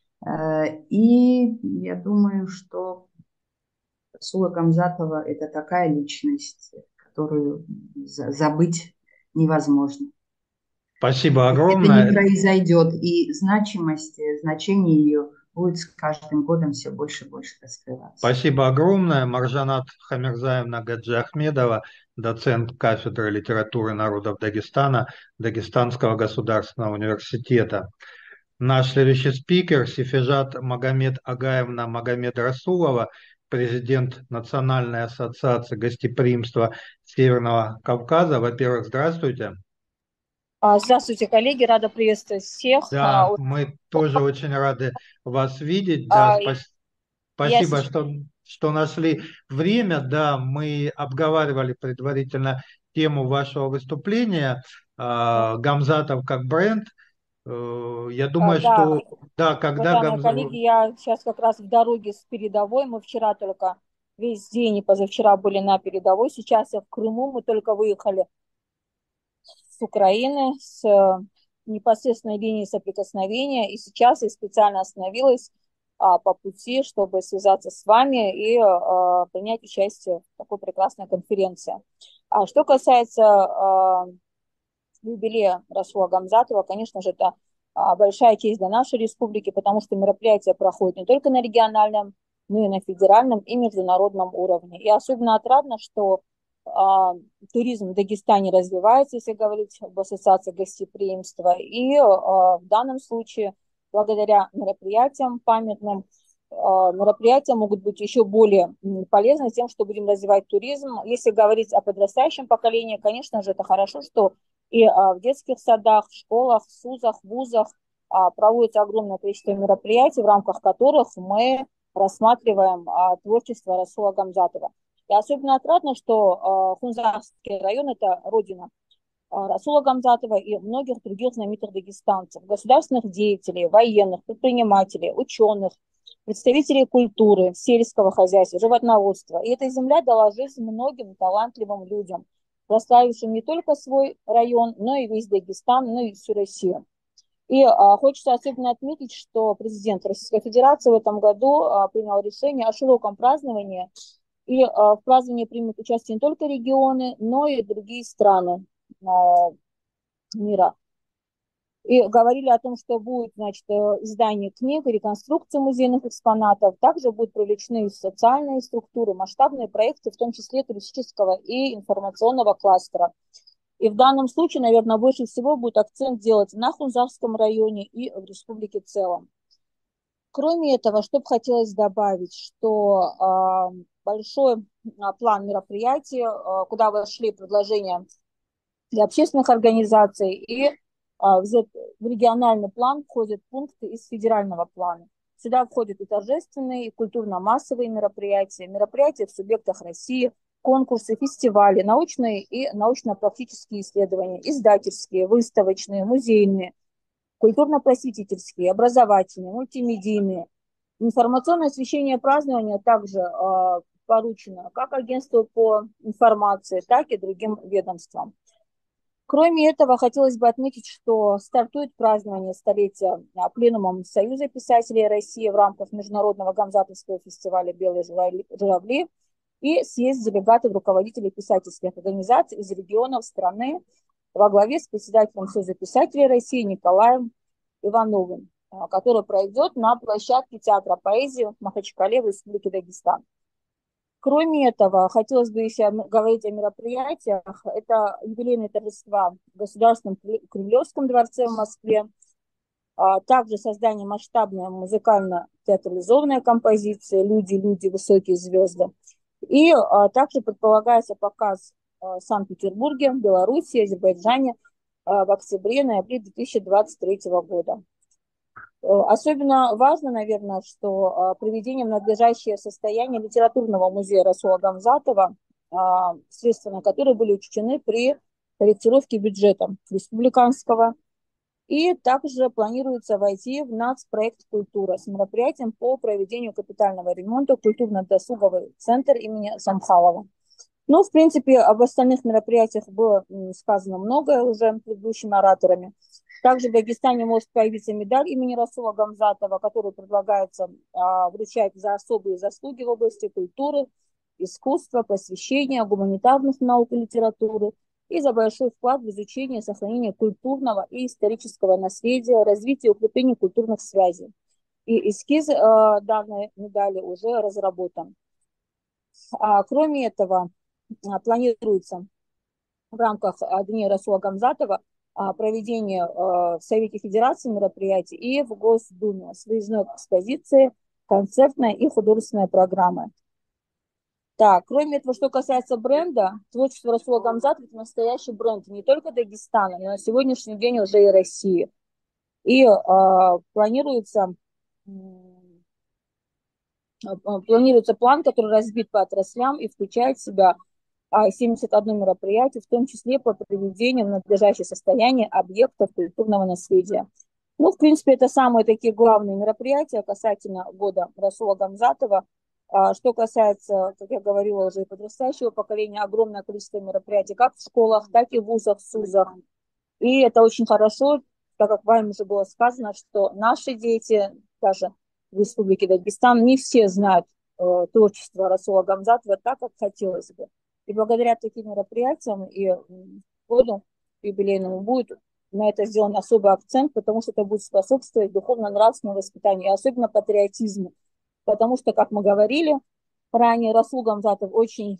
И я думаю, что Расула Гамзатова – это такая личность, которую забыть невозможно. Спасибо Это огромное. не произойдет, и значение ее будет с каждым годом все больше и больше раскрываться. Спасибо огромное. Маржанат Хамирзаевна Гаджиахмедова, доцент кафедры литературы народов Дагестана, Дагестанского государственного университета. Наш следующий спикер Сифежат Магомед Агаевна Магомед Расулова, президент Национальной ассоциации гостеприимства Северного Кавказа. Во-первых, здравствуйте. Здравствуйте, коллеги, рада приветствовать всех. Да, мы тоже очень рады вас видеть. Да, спасибо, что нашли время. Да, мы обговаривали предварительно тему вашего выступления. Гамзатов как бренд. Я думаю, Да, что да, когда уважаемые коллеги, я сейчас как раз в дороге с передовой. Мы вчера только весь день и позавчера были на передовой. Сейчас я в Крыму. Мы только выехали с Украины, с непосредственной линии соприкосновения. И сейчас я специально остановилась по пути, чтобы связаться с вами и принять участие в такой прекрасной конференции. Что касается юбилея Расула Гамзатова, конечно же, это большая честь для нашей республики, потому что мероприятие проходит не только на региональном, но и на федеральном и международном уровне. И особенно отрадно, что туризм в Дагестане развивается, если говорить об ассоциации гостеприимства. И в данном случае, благодаря мероприятиям памятным, мероприятия могут быть еще более полезны тем, что будем развивать туризм. Если говорить о подрастающем поколении, конечно же, это хорошо, что и в детских садах, в школах, в СУЗах, вузах проводится огромное количество мероприятий, в рамках которых мы рассматриваем творчество Расула Гамзатова. И особенно отрадно, что Хунзарский район – это родина Расула Гамзатова и многих других знаменитых дагестанцев, государственных деятелей, военных, предпринимателей, ученых, представителей культуры, сельского хозяйства, животноводства. И эта земля дала жизнь многим талантливым людям, прославившим не только свой район, но и весь Дагестан, но и всю Россию. И хочется особенно отметить, что президент Российской Федерации в этом году принял решение о широком праздновании. И в праздновании примут участие не только регионы, но и другие страны мира. И говорили о том, что будет, значит, издание книг, реконструкция музейных экспонатов. Также будут привлечены социальные структуры, масштабные проекты, в том числе туристического и информационного кластера. И в данном случае, наверное, больше всего будет акцент делать на Хунзарском районе и в республике в целом. Кроме этого, что бы хотелось добавить, что большой план мероприятий, куда вошли предложения для общественных организаций, и в региональный план входят пункты из федерального плана. Сюда входят и торжественные, и культурно-массовые мероприятия, мероприятия в субъектах России, конкурсы, фестивали, научные и научно-практические исследования, издательские, выставочные, музейные, культурно-просветительские, образовательные, мультимедийные. Информационное освещение празднования также поручено как агентству по информации, так и другим ведомствам. Кроме этого, хотелось бы отметить, что стартует празднование столетия пленумом Союза писателей России в рамках Международного гамзатовского фестиваля «Белые журавли» и съезд делегатов руководителей писательских организаций из регионов страны во главе с председателем Союза писателей России Николаем Ивановым, который пройдет на площадке Театра поэзии в Махачкале в Республике Дагестан. Кроме этого, хотелось бы еще говорить о мероприятиях. Это юбилейные торжества в Государственном Кремлевском дворце в Москве, также создание масштабной музыкально-театрализованной композиции «Люди, высокие звезды». И также предполагается показ в Санкт-Петербурге, Беларуси, Азербайджане в октябре-ноябре 2023 года. Особенно важно, наверное, что приведение в надлежащее состояние литературного музея Расула Гамзатова, средства на которые были учтены при корректировке бюджета республиканского. И также планируется войти в нацпроект «Культура» с мероприятием по проведению капитального ремонта культурно-досуговый центр имени Самхалова. Ну, в принципе, об остальных мероприятиях было сказано многое уже предыдущими ораторами. Также в Дагестане может появиться медаль имени Расула Гамзатова, которую предлагается вручать за особые заслуги в области культуры, искусства, просвещения, гуманитарных наук и литературы, и за большой вклад в изучение и сохранение культурного и исторического наследия, развитие и укрепление культурных связей. И эскиз данной медали уже разработан. Кроме этого, планируется в рамках Дней Расула Гамзатова проведение в Совете Федерации мероприятий и в Госдуме с выездной экспозицией, концертной и художественной программы. Так, кроме этого, что касается бренда, творчество Расула Гамзатова – это настоящий бренд не только Дагестана, но на сегодняшний день уже и России. И планируется план, который разбит по отраслям и включает в себя 71 мероприятие, в том числе по приведению в надлежащее состояние объектов культурного наследия. Ну, в принципе, это самые такие главные мероприятия касательно года Расула Гамзатова. Что касается, как я говорила, уже подрастающего поколения, огромное количество мероприятий как в школах, так и в вузах, СУЗах. И это очень хорошо, так как вами уже было сказано, что наши дети, даже в Республике Дагестан, не все знают творчество Расула Гамзатова так, как хотелось бы. И благодаря таким мероприятиям и году юбилейному будет на это сделан особый акцент, потому что это будет способствовать духовно-нравственному воспитанию, и особенно патриотизму. Потому что, как мы говорили ранее, Расул Гамзатов очень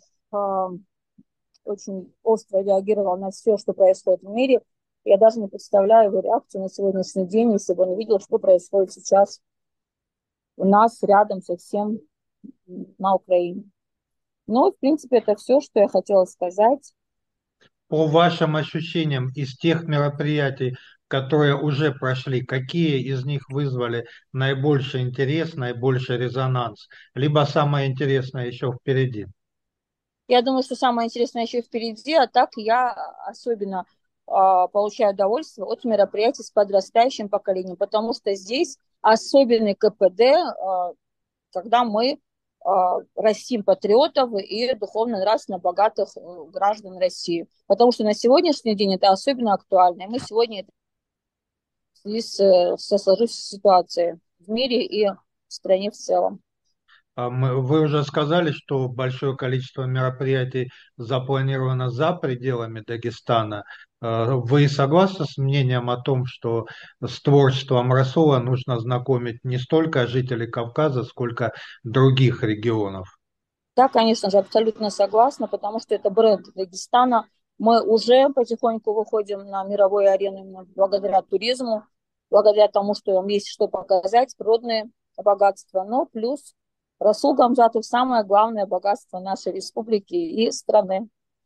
остро реагировал на все, что происходит в мире. Я даже не представляю его реакцию на сегодняшний день, если бы он увидел, что происходит сейчас у нас рядом совсем на Украине. Ну, в принципе, это все, что я хотела сказать. По вашим ощущениям, из тех мероприятий, которые уже прошли, какие из них вызвали наибольший интерес, наибольший резонанс, либо самое интересное еще впереди? Я думаю, что самое интересное еще впереди, а так я особенно получаю удовольствие от мероприятий с подрастающим поколением, потому что здесь особенный КПД, когда мы растим патриотов и духовно-нравственно богатых граждан России. Потому что на сегодняшний день это особенно актуально. И мы сегодня в связи со сложившейся ситуацией в мире и в стране в целом. Вы уже сказали, что большое количество мероприятий запланировано за пределами Дагестана. Вы согласны с мнением о том, что с творчеством Расула нужно знакомить не столько жителей Кавказа, сколько других регионов? Да, конечно же, абсолютно согласна, потому что это бренд Дагестана. Мы уже потихоньку выходим на мировую арену именно благодаря туризму, благодаря тому, что там есть что показать, природные богатства, но плюс Расул Гамзатов – самое главное богатство нашей республики и страны.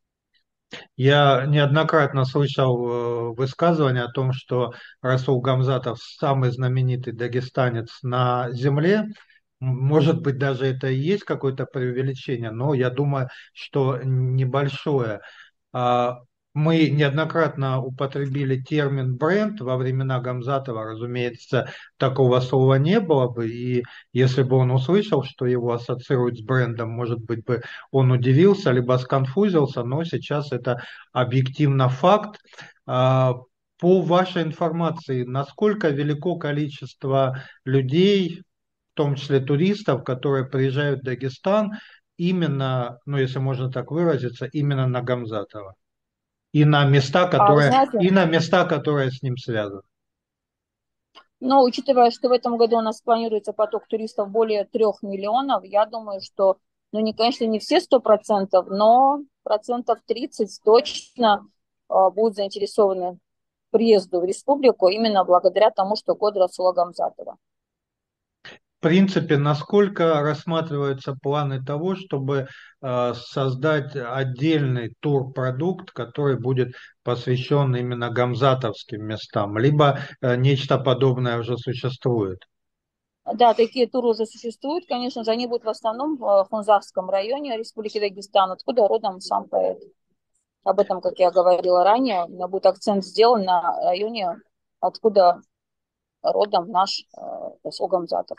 Я неоднократно слышал высказывание о том, что Расул Гамзатов самый знаменитый дагестанец на земле. Может быть, даже это и есть какое-то преувеличение, но я думаю, что небольшое. А, Мы неоднократно употребили термин бренд во времена Гамзатова, разумеется, такого слова не было бы, и если бы он услышал, что его ассоциируют с брендом, может быть, бы он удивился, либо сконфузился, но сейчас это объективно факт. По вашей информации, насколько велико количество людей, в том числе туристов, которые приезжают в Дагестан именно, ну если можно так выразиться, именно на Гамзатова и на места, Вы знаете, которые с ним связаны? но учитывая, что в этом году у нас планируется поток туристов более 3 миллионов, я думаю, что, ну, не, конечно, не все 100%, но 30% точно будут заинтересованы приезду в республику именно благодаря тому, что год Расула Гамзатова. принципе, насколько рассматриваются планы того, чтобы создать отдельный турпродукт, который будет посвящен именно гамзатовским местам, либо нечто подобное уже существует? Да, такие туры уже существуют, конечно же, они будут в основном в Хунзарском районе Республики Дагестан, откуда родом сам поэт. Об этом, как я говорила ранее, у меня будет акцент сделан на районе, откуда родом наш Расул Гамзатов.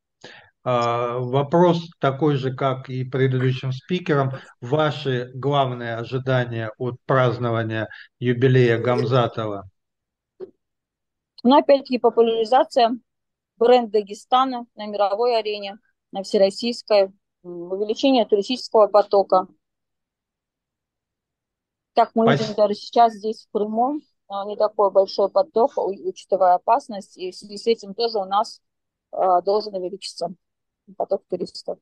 Вопрос такой же, как и предыдущим спикерам. Ваши главные ожидания от празднования юбилея Гамзатова? Но опять-таки популяризация бренда Дагестана на мировой арене, на всероссийской, увеличение туристического потока. Как мы видим даже сейчас здесь в Крыму, не такой большой поток, учитывая опасность, и в связи с этим тоже у нас должен увеличиться поток туристов.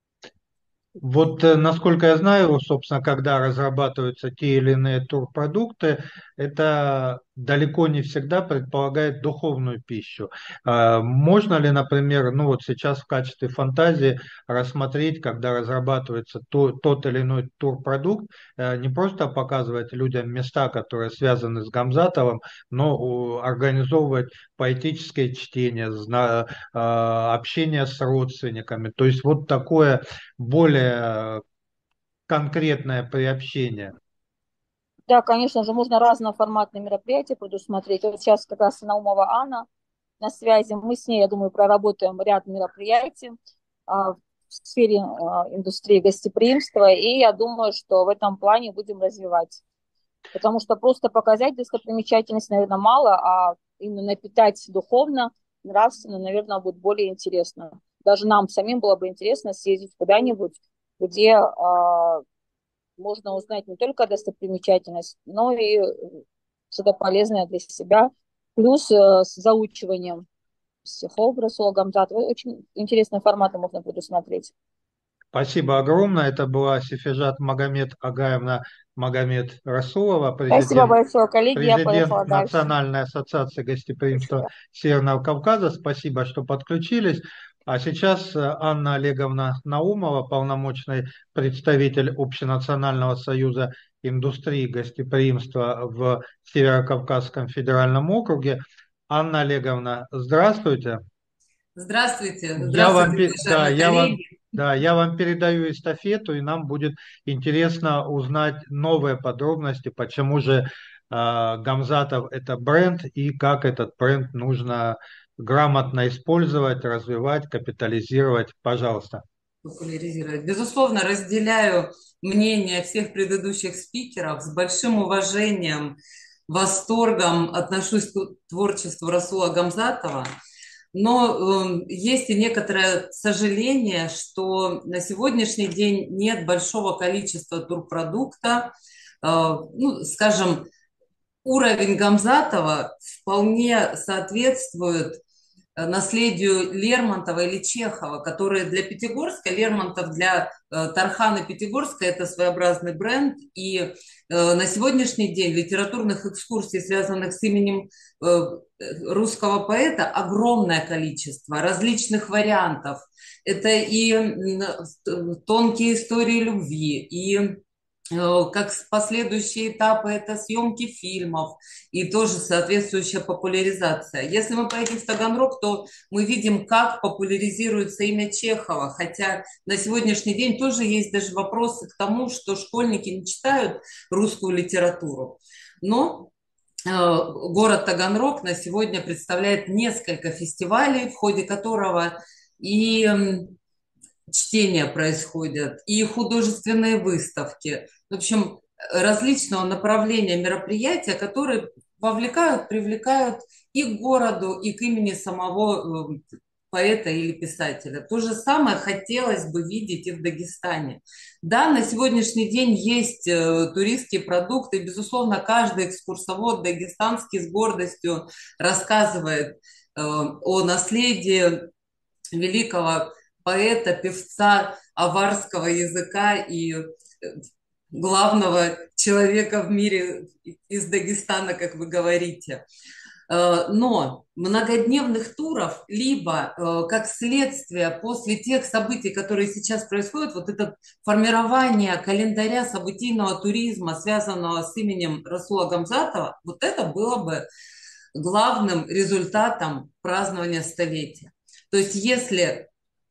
Вот, насколько я знаю, собственно, когда разрабатываются те или иные турпродукты, это далеко не всегда предполагает духовную пищу. Можно ли, например, ну вот сейчас в качестве фантазии рассмотреть, когда разрабатывается тот или иной турпродукт, не просто показывать людям места, которые связаны с Гамзатовым, но организовывать поэтическое чтение, общение с родственниками. То есть вот такое более конкретное приобщение. Да, конечно же, можно разноформатные мероприятия предусмотреть. Вот сейчас как раз Наумова Анна на связи. Мы с ней, я думаю, проработаем ряд мероприятий в сфере индустрии гостеприимства. И я думаю, что в этом плане будем развивать. Потому что просто показать достопримечательность, наверное, мало, а именно напитать духовно, нравственно, наверное, будет более интересно. Даже нам самим было бы интересно съездить куда-нибудь, где можно узнать не только достопримечательность, но и что-то полезное для себя. Плюс с заучиванием стихов Расула Гамзатова. Очень интересные форматы можно предусмотреть. Спасибо огромное. Это была Сефежат Магомед Агаевна Магомед Расулова, Спасибо большое, коллеги. Я поехала президент дальше. Национальной ассоциации гостеприимства Спасибо. Северного Кавказа. Спасибо, что подключились. А сейчас Анна Олеговна Наумова, полномочный представитель Общенационального союза индустрии гостеприимства в Северо-Кавказском федеральном округе. Анна Олеговна, здравствуйте. Здравствуйте, Я вам, здравствуйте, уважаемые коллеги. я вам передаю эстафету, и нам будет интересно узнать новые подробности, почему же Гамзатов это бренд и как этот бренд нужно грамотно использовать, развивать, капитализировать. Пожалуйста. Популяризировать. Безусловно, разделяю мнение всех предыдущих спикеров, с большим уважением, восторгом отношусь к творчеству Расула Гамзатова. Но есть и некоторое сожаление, что на сегодняшний день нет большого количества турпродукта. Ну, скажем, уровень Гамзатова вполне соответствует наследию Лермонтова или Чехова, которые для Пятигорска, Лермонтов для Тархана Пятигорска – это своеобразный бренд. И на сегодняшний день литературных экскурсий, связанных с именем русского поэта, огромное количество различных вариантов. Это и тонкие истории любви, и как последующие этапы, это съемки фильмов и тоже соответствующая популяризация. Если мы поедем в Таганрог, то мы видим, как популяризируется имя Чехова, хотя на сегодняшний день тоже есть даже вопросы к тому, что школьники не читают русскую литературу. Но город Таганрог на сегодня представляет несколько фестивалей, в ходе которого и чтения происходят, и художественные выставки. В общем, различного направления мероприятия, которые вовлекают, привлекают и к городу, и к имени самого поэта или писателя. То же самое хотелось бы видеть и в Дагестане. Да, на сегодняшний день есть туристские продукты. Безусловно, каждый экскурсовод дагестанский с гордостью рассказывает о наследии великого поэта, певца аварского языка и главного человека в мире из Дагестана, как вы говорите. Но многодневных туров, либо как следствие после тех событий, которые сейчас происходят, вот это формирование календаря событийного туризма, связанного с именем Расула Гамзатова, вот это было бы главным результатом празднования столетия. То есть если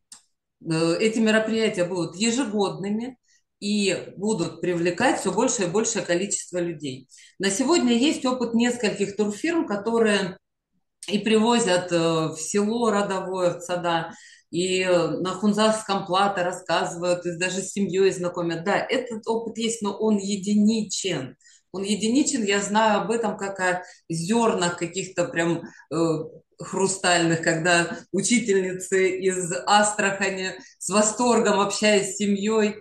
эти мероприятия будут ежегодными и будут привлекать все большее и большее количество людей. На сегодня есть опыт нескольких турфирм, которые и привозят в село родовое, в Цада, и на Хунзарском плато рассказывают, и даже с семьей знакомят. Да, этот опыт есть, но он единичен. Он единичен, я знаю об этом как о зернах каких-то прям хрустальных, когда учительницы из Астрахани с восторгом, общаясь с семьей,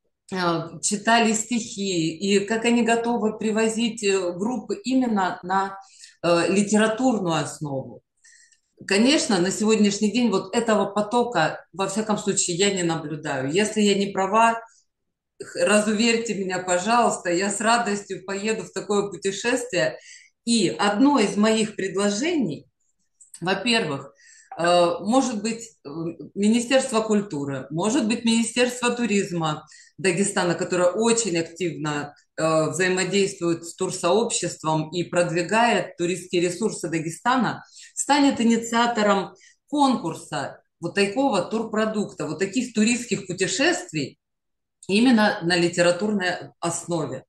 читали стихи, и как они готовы привозить группы именно на литературную основу. Конечно, на сегодняшний день вот этого потока, во всяком случае, я не наблюдаю. Если я не права, разуверьте меня, пожалуйста, я с радостью поеду в такое путешествие. И одно из моих предложений, во-первых, может быть, Министерство культуры, может быть, Министерство туризма Дагестана, которое очень активно взаимодействует с турсообществом и продвигает туристские ресурсы Дагестана, станет инициатором конкурса вот такого турпродукта, вот таких туристских путешествий именно на литературной основе.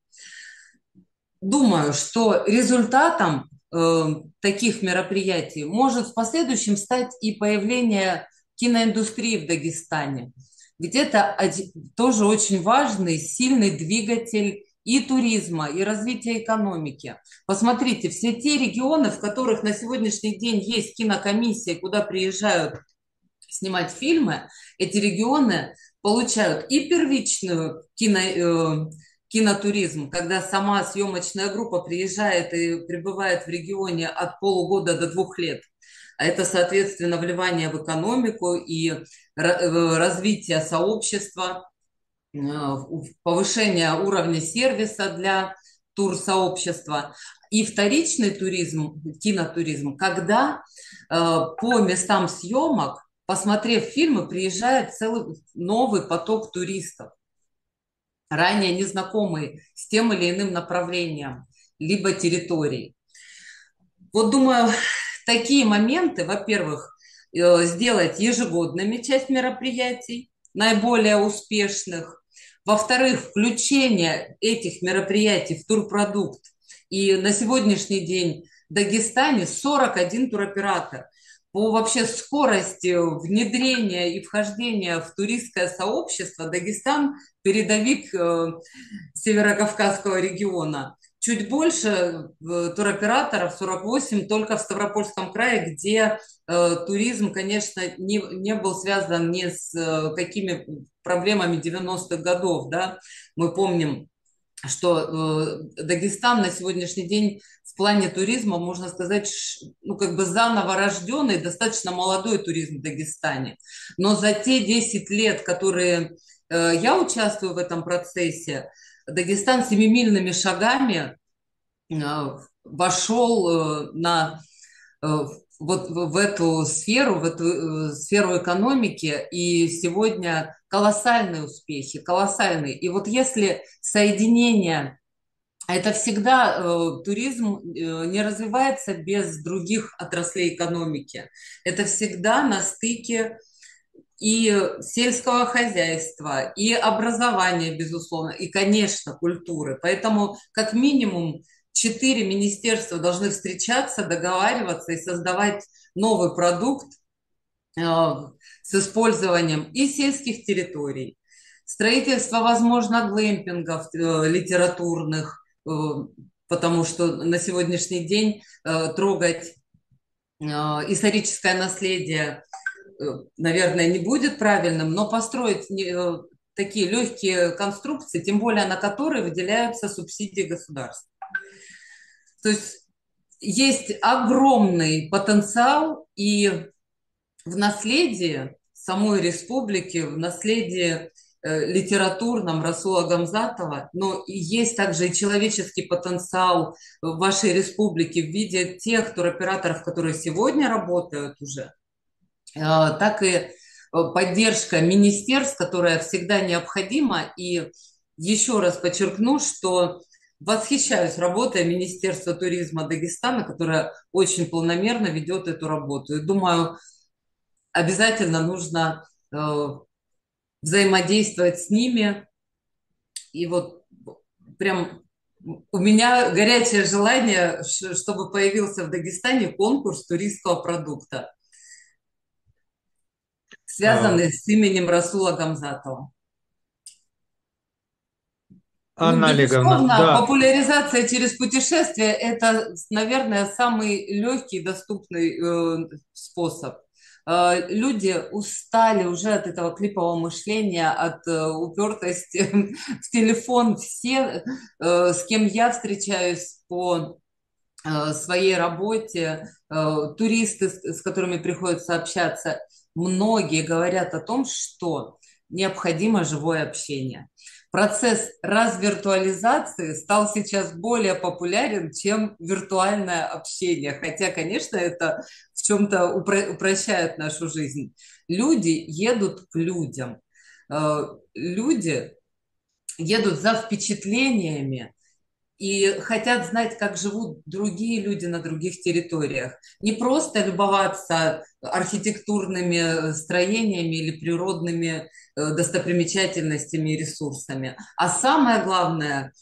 Думаю, что результатом таких мероприятий может в последующем стать и появление киноиндустрии в Дагестане. Ведь это тоже очень важный, сильный двигатель и туризма, и развития экономики. Посмотрите, все те регионы, в которых на сегодняшний день есть кинокомиссии, куда приезжают снимать фильмы, эти регионы получают и первичную кинотуризм, когда сама съемочная группа приезжает и пребывает в регионе от полугода до 2 лет. А это, соответственно, вливание в экономику и развитие сообщества, повышение уровня сервиса для турсообщества. И вторичный туризм, кинотуризм, когда по местам съемок, посмотрев фильмы, приезжает целый новый поток туристов, ранее незнакомые с тем или иным направлением, либо территорией. Вот думаю, такие моменты, во-первых, сделать ежегодными часть мероприятий, наиболее успешных. Во-вторых, включение этих мероприятий в турпродукт. И на сегодняшний день в Дагестане 41 туроператор. По вообще скорости внедрения и вхождения в туристское сообщество Дагестан передовик Северокавказского региона. Чуть больше туроператоров, 48, только в Ставропольском крае, где туризм, конечно, не был связан ни с какими проблемами 90-х годов. Да? Мы помним, что Дагестан на сегодняшний день в плане туризма, можно сказать, ну, как бы заново рожденный, достаточно молодой туризм в Дагестане. Но за те 10 лет, которые я участвую в этом процессе, Дагестан семимильными шагами вошел вот в эту сферу экономики, и сегодня колоссальные успехи, колоссальные. И вот если соединение, это всегда туризм не развивается без других отраслей экономики. Это всегда на стыке и сельского хозяйства, и образования, безусловно, и, конечно, культуры. Поэтому, как минимум, 4 министерства должны встречаться, договариваться и создавать новый продукт с использованием и сельских территорий, строительство, возможно, глэмпингов литературных, потому что на сегодняшний день трогать историческое наследие, наверное, не будет правильным, но построить такие легкие конструкции, тем более на которые выделяются субсидии государства. То есть огромный потенциал и в наследии самой республики, в наследии литературном Расула Гамзатова, но и есть также и человеческий потенциал в вашей республике в виде тех туроператоров, которые сегодня работают уже, так и поддержка министерств, которая всегда необходима. И еще раз подчеркну, что восхищаюсь работой Министерства туризма Дагестана, которое очень планомерно ведет эту работу. И думаю, обязательно нужно взаимодействовать с ними. И вот прям у меня горячее желание, чтобы появился в Дагестане конкурс туристского продукта, связанный с именем Расула Гамзатова. Анна Олеговна, Безусловно, да, популяризация через путешествия – это, наверное, самый легкий и доступный способ. Люди устали уже от этого клипового мышления, от упертости в телефон. Все, с кем я встречаюсь по своей работе, туристы, с которыми приходится общаться, многие говорят о том, что необходимо живое общение. Процесс развиртуализации стал сейчас более популярен, чем виртуальное общение. Хотя, конечно, это в чем-то упрощает нашу жизнь. Люди едут к людям. Люди едут за впечатлениями и хотят знать, как живут другие люди на других территориях. Не просто любоваться архитектурными строениями или природными достопримечательностями и ресурсами. А самое главное,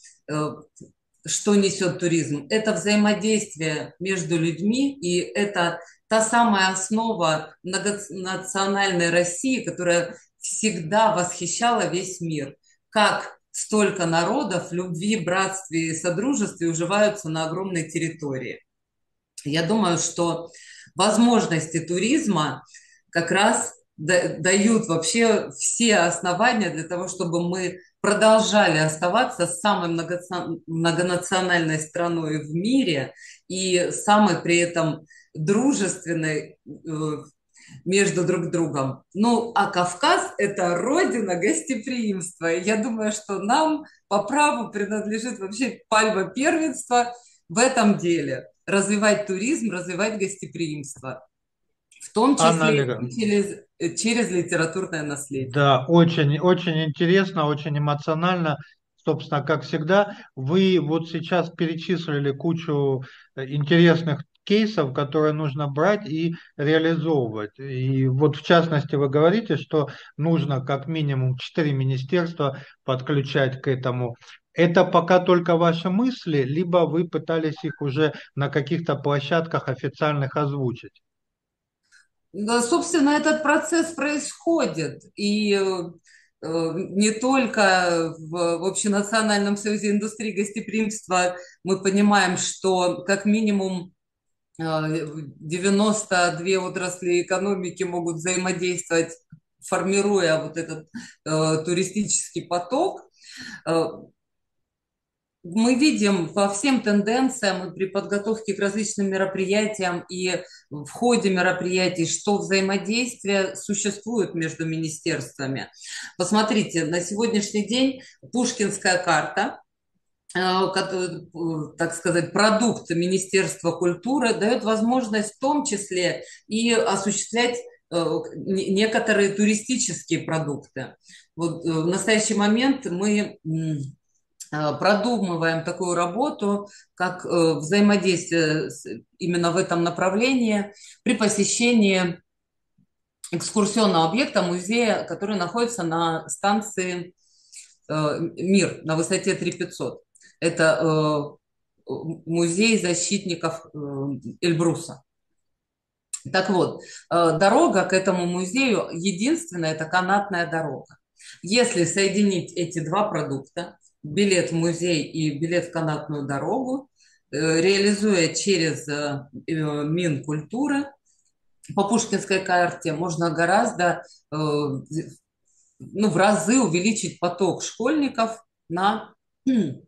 что несет туризм, это взаимодействие между людьми, и это та самая основа многонациональной России, которая всегда восхищала весь мир. Как столько народов в любви, братстве и содружестве уживаются на огромной территории. Я думаю, что возможности туризма как раз дают вообще все основания для того, чтобы мы продолжали оставаться самой многонациональной страной в мире и самой при этом дружественной между друг другом. Ну, а Кавказ – это родина гостеприимства. Я думаю, что нам по праву принадлежит вообще пальма первенства в этом деле. Развивать туризм, развивать гостеприимство. В том Анна числе Олеговна. и через литературное наследие. Да, очень, очень интересно, очень эмоционально. Собственно, как всегда, вы вот сейчас перечислили кучу интересных кейсов, которые нужно брать и реализовывать. И вот в частности вы говорите, что нужно как минимум 4 министерства подключать к этому. Это пока только ваши мысли, либо вы пытались их уже на каких-то площадках официальных озвучить? Да, собственно, этот процесс происходит. И не только в Общенациональном союзе индустрии гостеприимства мы понимаем, что как минимум 92 отрасли экономики могут взаимодействовать, формируя вот этот туристический поток. Мы видим по всем тенденциям и при подготовке к различным мероприятиям и в ходе мероприятий, что взаимодействие существует между министерствами. Посмотрите, на сегодняшний день Пушкинская карта, так сказать, продукт Министерства культуры, дает возможность в том числе и осуществлять некоторые туристические продукты. Вот в настоящий момент мы продумываем такую работу, как взаимодействие именно в этом направлении при посещении экскурсионного объекта музея, который находится на станции «Мир» на высоте 3500. Это музей защитников Эльбруса. Так вот, дорога к этому музею единственная – это канатная дорога. Если соединить эти два продукта, билет в музей и билет в канатную дорогу, реализуя через Минкультуры, по Пушкинской карте можно гораздо, в разы увеличить поток школьников на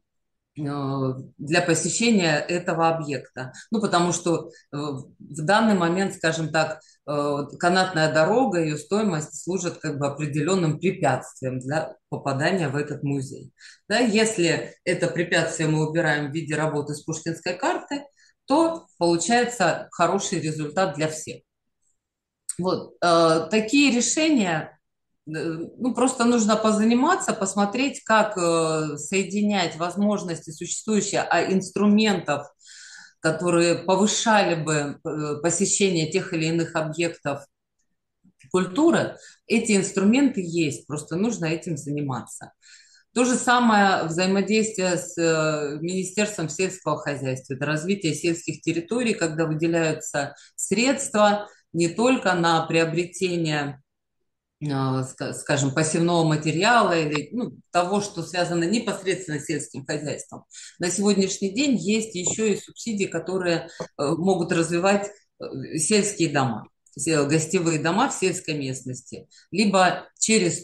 для посещения этого объекта. Ну, потому что в данный момент, скажем так, канатная дорога, ее стоимость служит как бы определенным препятствием для попадания в этот музей. Да, если это препятствие мы убираем в виде работы с пушкинской карты, то получается хороший результат для всех. Вот, такие решения, ну, просто нужно позаниматься, посмотреть, как соединять возможности существующие, а инструментов, которые повышали бы посещение тех или иных объектов культуры, эти инструменты есть, просто нужно этим заниматься. То же самое взаимодействие с Министерством сельского хозяйства, это развитие сельских территорий, когда выделяются средства не только на приобретение, скажем, посевного материала или того, что связано непосредственно с сельским хозяйством. На сегодняшний день есть еще и субсидии, которые могут развивать сельские дома, гостевые дома в сельской местности, либо через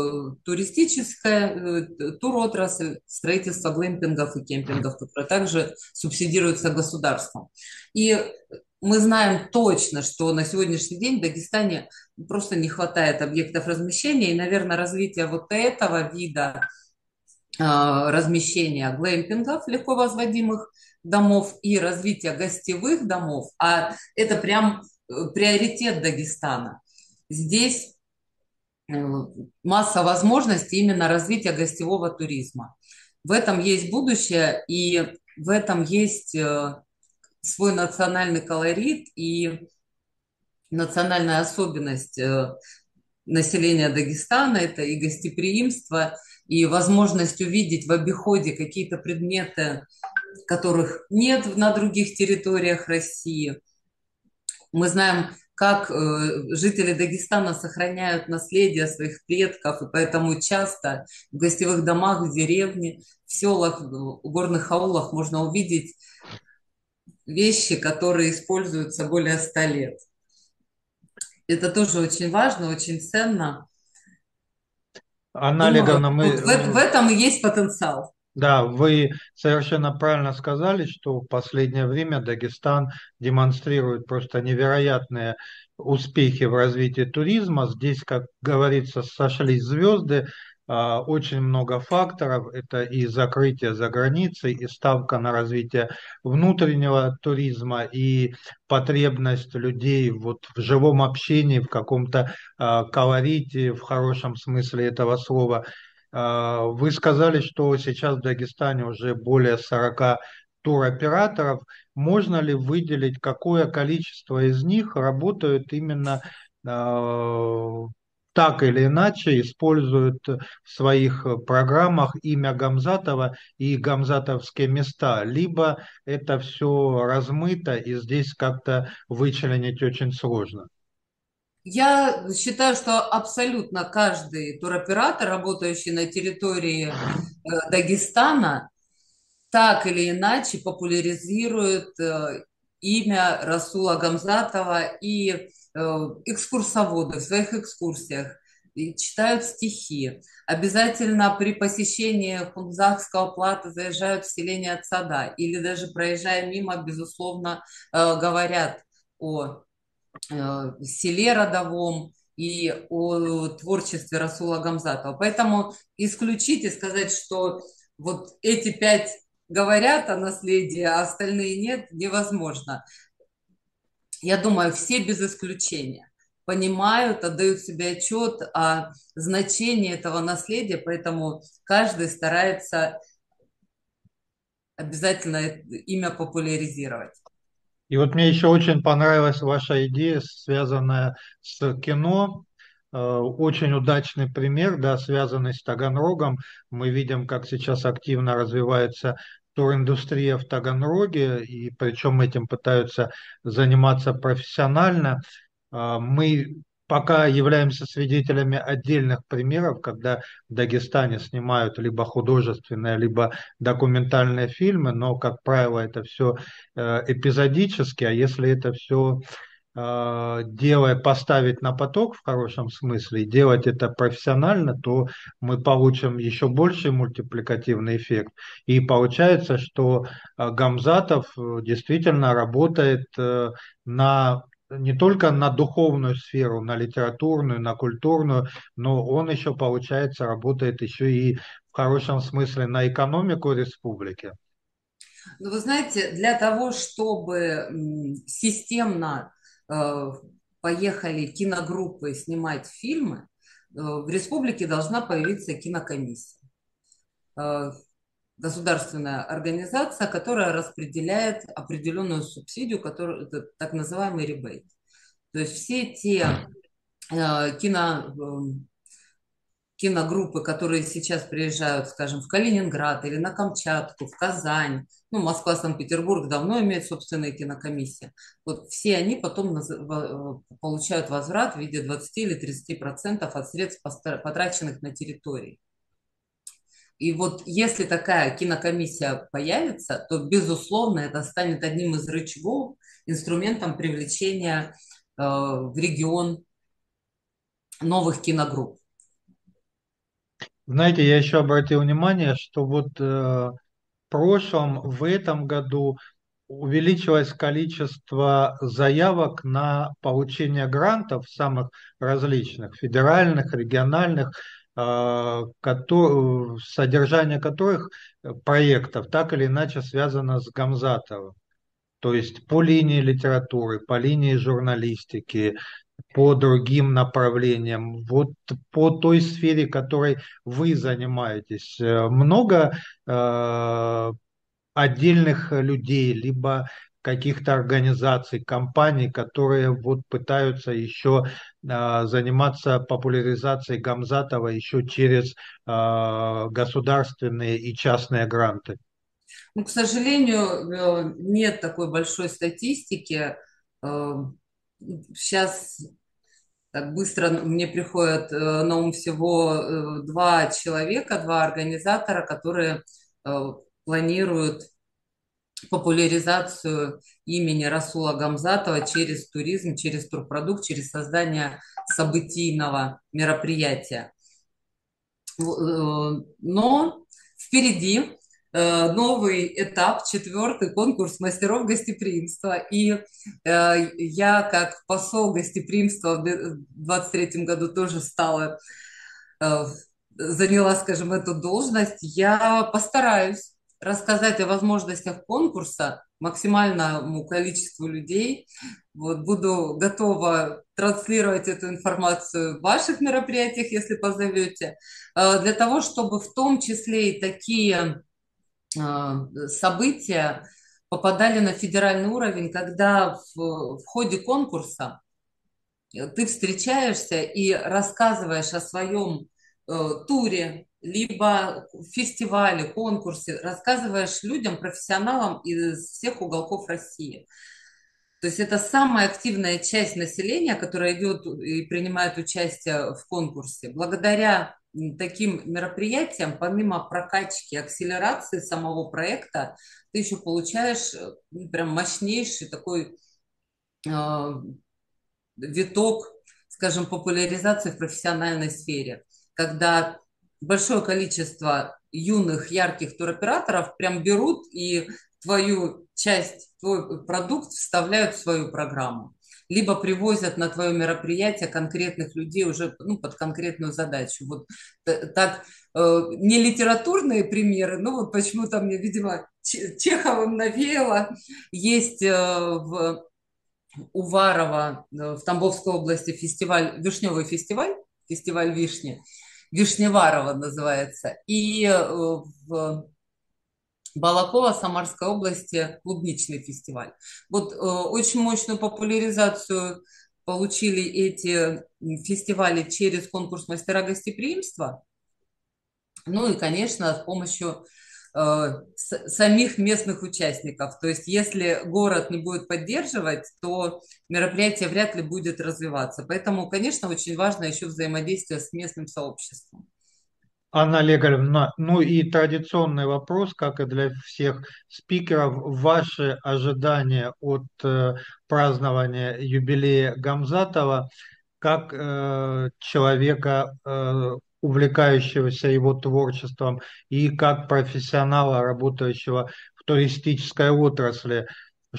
туротрасль, строительство глэмпингов и кемпингов, которые также субсидируются государством. И мы знаем точно, что на сегодняшний день в Дагестане просто не хватает объектов размещения, и, наверное, развитие вот этого вида размещения глэмпингов, легко возводимых домов, и развитие гостевых домов, а это прям приоритет Дагестана. Здесь масса возможностей именно развития гостевого туризма. В этом есть будущее, и в этом есть свой национальный колорит и национальная особенность населения Дагестана. Это и гостеприимство, и возможность увидеть в обиходе какие-то предметы, которых нет на других территориях России. Мы знаем, как жители Дагестана сохраняют наследие своих предков, и поэтому часто в гостевых домах, в деревне, в селах, в горных аулах можно увидеть вещи, которые используются более 100 лет. Это тоже очень важно, очень ценно. Анна Думаю, Олеговна, вот в этом и есть потенциал. Да, вы совершенно правильно сказали, что в последнее время Дагестан демонстрирует просто невероятные успехи в развитии туризма. Здесь, как говорится, сошлись звезды, очень много факторов. Это и закрытие за границей, и ставка на развитие внутреннего туризма, и потребность людей вот в живом общении, в каком-то колорите, в хорошем смысле этого слова. Вы сказали, что сейчас в Дагестане уже более 40 туроператоров. Можно ли выделить, какое количество из них работают именно так или иначе, используют в своих программах имя Гамзатова и гамзатовские места, либо это все размыто и здесь как-то вычленить очень сложно? Я считаю, что абсолютно каждый туроператор, работающий на территории Дагестана, так или иначе популяризирует имя Расула Гамзатова, и экскурсоводы в своих экскурсиях и читают стихи. Обязательно при посещении Хунзакского плато заезжают в селение Цада или даже проезжая мимо, безусловно, говорят о селе родовом и о творчестве Расула Гамзатова. Поэтому исключить и сказать, что вот эти 5 говорят о наследии, а остальные нет, невозможно. Я думаю, все без исключения понимают, отдают себе отчет о значении этого наследия, поэтому каждый старается обязательно имя популяризировать. И вот мне еще очень понравилась ваша идея, связанная с кино. Очень удачный пример, да, связанный с Таганрогом. Мы видим, как сейчас активно развивается туриндустрия в Таганроге, и причем этим пытаются заниматься профессионально. Мы пока являемся свидетелями отдельных примеров, когда в Дагестане снимают либо художественные, либо документальные фильмы, но, как правило, это все эпизодически, а если это все поставить на поток в хорошем смысле и делать это профессионально, то мы получим еще больший мультипликативный эффект. И получается, что Гамзатов действительно работает на не только на духовную сферу, на литературную, на культурную, но он еще, получается, работает еще и в хорошем смысле на экономику республики. Ну, вы знаете, для того, чтобы системно поехали киногруппы снимать фильмы, в республике должна появиться кинокомиссия. Государственная организация, которая распределяет определенную субсидию, которую, это так называемый ребейт. То есть все те киногруппы, которые сейчас приезжают, скажем, в Калининград или на Камчатку, в Казань, ну, Москва, Санкт-Петербург давно имеют собственные кинокомиссии. Вот все они потом получают возврат в виде 20 или 30% от средств, потраченных на территории. И вот если такая кинокомиссия появится, то, безусловно, это станет одним из рычагов, инструментом привлечения в регион новых киногрупп. Знаете, я еще обратил внимание, что вот в прошлом, в этом году увеличилось количество заявок на получение грантов самых различных, федеральных, региональных, содержание которых проектов так или иначе связано с Гамзатовым. То есть по линии литературы, по линии журналистики, по другим направлениям, вот по той сфере, которой вы занимаетесь. Много отдельных людей, либо каких-то организаций, компаний, которые вот пытаются еще заниматься популяризацией Гамзатова еще через государственные и частные гранты. Ну, к сожалению, нет такой большой статистики. Сейчас так быстро мне приходят на ум всего два человека, два организатора, которые планируют популяризацию имени Расула Гамзатова через туризм, через турпродукт, через создание событийного мероприятия. Но впереди новый этап, 4-й конкурс мастеров гостеприимства. И я, как посол гостеприимства в 2023 году, тоже заняла, скажем, эту должность. Я постараюсь рассказать о возможностях конкурса максимальному количеству людей. Вот, буду готова транслировать эту информацию в ваших мероприятиях, если позовете, для того, чтобы в том числе и такие события попадали на федеральный уровень, когда в ходе конкурса ты встречаешься и рассказываешь о своем туре, либо фестивале, конкурсе, рассказываешь людям, профессионалам из всех уголков России. То есть это самая активная часть населения, которая идет и принимает участие в конкурсе. Благодаря таким мероприятиям, помимо прокачки, акселерации самого проекта, ты еще получаешь прям мощнейший такой виток, скажем, популяризации в профессиональной сфере, когда большое количество юных, ярких туроператоров прям берут и твою часть, твой продукт вставляют в свою программу. Либо привозят на твое мероприятие конкретных людей уже под конкретную задачу. Вот так, не литературные примеры, но вот почему-то мне, видимо, Чеховым навеяло. Есть в Уварова в Тамбовской области вишневый фестиваль, фестиваль вишни, Вишневарова называется, и в Балаково, Самарской области клубничный фестиваль. Вот очень мощную популяризацию получили эти фестивали через конкурс мастера гостеприимства. Ну и, конечно, с помощью самих местных участников. То есть если город не будет поддерживать, то мероприятие вряд ли будет развиваться. Поэтому, конечно, очень важно еще взаимодействие с местным сообществом. Анна Олеговна, ну и традиционный вопрос, как и для всех спикеров, ваши ожидания от празднования юбилея Гамзатова, как человека, увлекающегося его творчеством, и как профессионала, работающего в туристической отрасли,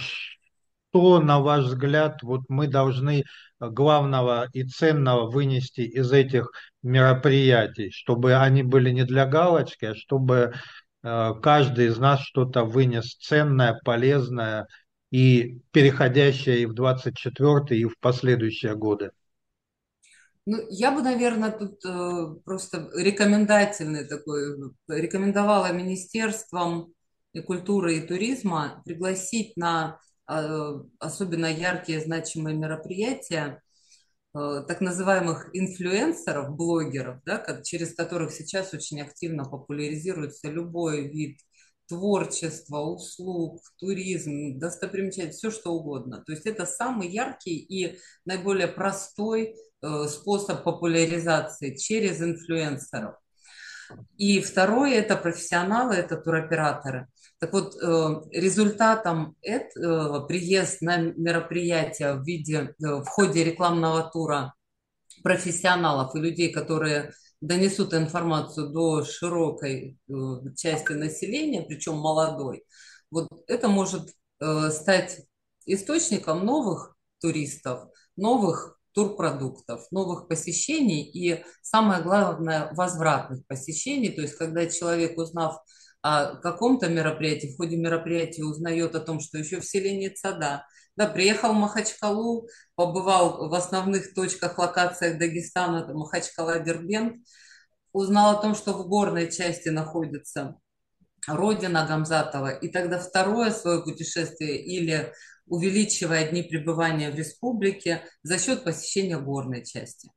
что, на ваш взгляд, вот мы должны главного и ценного вынести из этих мероприятий, чтобы они были не для галочки, а чтобы каждый из нас что-то вынес ценное, полезное и переходящее и в 24-й, и в последующие годы? Ну, я бы, наверное, тут просто рекомендательный такой, рекомендовала министерствам и культуры и туризма пригласить на особенно яркие значимые мероприятия так называемых инфлюенсеров, блогеров, да, через которых сейчас очень активно популяризируется любой вид творчества, услуг, туризм, достопримечательности, все что угодно. То есть это самый яркий и наиболее простой способ популяризации через инфлюенсеров. И второе – это профессионалы, это туроператоры. Так вот, результатом этого приезд на мероприятие в ходе рекламного тура профессионалов и людей, которые донесут информацию до широкой части населения, причем молодой, вот это может стать источником новых туристов, новых турпродуктов, новых посещений и, самое главное, возвратных посещений. То есть, когда человек, узнав о каком-то мероприятии, в ходе мероприятия узнает о том, что еще в селе нет сада, да, приехал в Махачкалу, побывал в основных точках, локациях Дагестана, это Махачкала, Дербент, узнал о том, что в горной части находится родина Гамзатова, и тогда второе свое путешествие или увеличивая дни пребывания в республике за счет посещения горной части.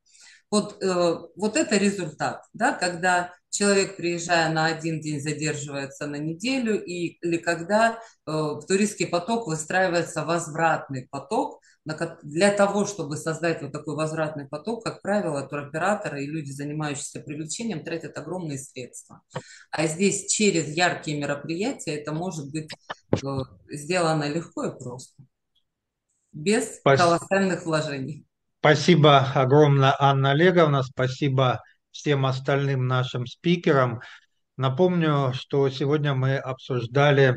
Вот это результат, да, когда человек, приезжая на один день, задерживается на неделю, или когда в туристский поток выстраивается возвратный поток. Для того, чтобы создать вот такой возвратный поток, как правило, туроператоры и люди, занимающиеся привлечением, тратят огромные средства. А здесь через яркие мероприятия это может быть сделано легко и просто, без колоссальных вложений. Спасибо огромное, Анна Олеговна, спасибо всем остальным нашим спикерам. Напомню, что сегодня мы обсуждали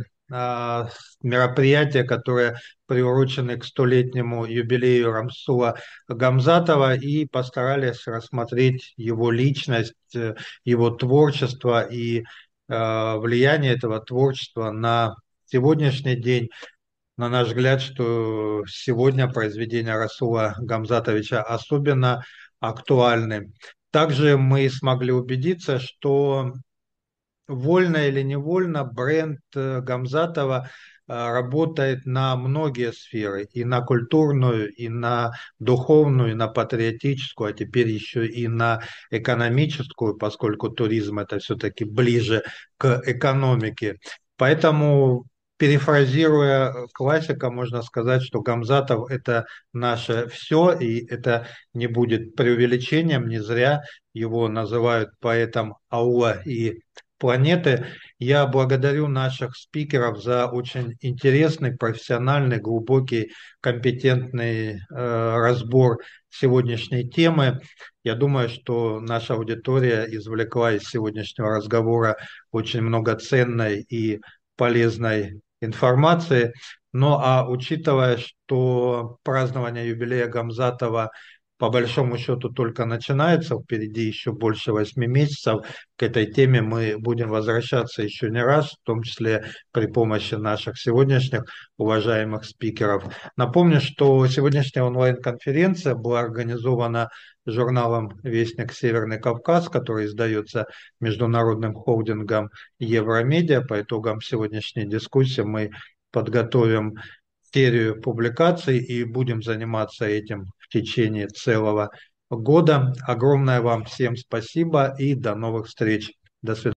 мероприятия, которые приурочены к 100-летнему юбилею Рамсула Гамзатова, и постарались рассмотреть его личность, его творчество и влияние этого творчества на сегодняшний день. На наш взгляд, что сегодня произведения Расула Гамзатовича особенно актуальны. Также мы смогли убедиться, что вольно или невольно бренд Гамзатова работает на многие сферы, и на культурную, и на духовную, и на патриотическую, а теперь еще и на экономическую, поскольку туризм это все-таки ближе к экономике. Поэтому, перефразируя классика, можно сказать, что Гамзатов это наше все, и это не будет преувеличением, не зря его называют поэтом аула и планеты. Я благодарю наших спикеров за очень интересный, профессиональный, глубокий, компетентный разбор сегодняшней темы. Я думаю, что наша аудитория извлекла из сегодняшнего разговора очень много ценной и полезной информации. Ну а учитывая, что празднование юбилея Гамзатова по большому счету только начинается, впереди еще больше 8 месяцев, к этой теме мы будем возвращаться еще не раз, в том числе при помощи наших сегодняшних уважаемых спикеров. Напомню, что сегодняшняя онлайн-конференция была организована журналом «Вестник Северный Кавказ», который издается международным холдингом Евромедиа. По итогам сегодняшней дискуссии мы подготовим серию публикаций и будем заниматься этим в течение целого года. Огромное вам всем спасибо и до новых встреч. До свидания.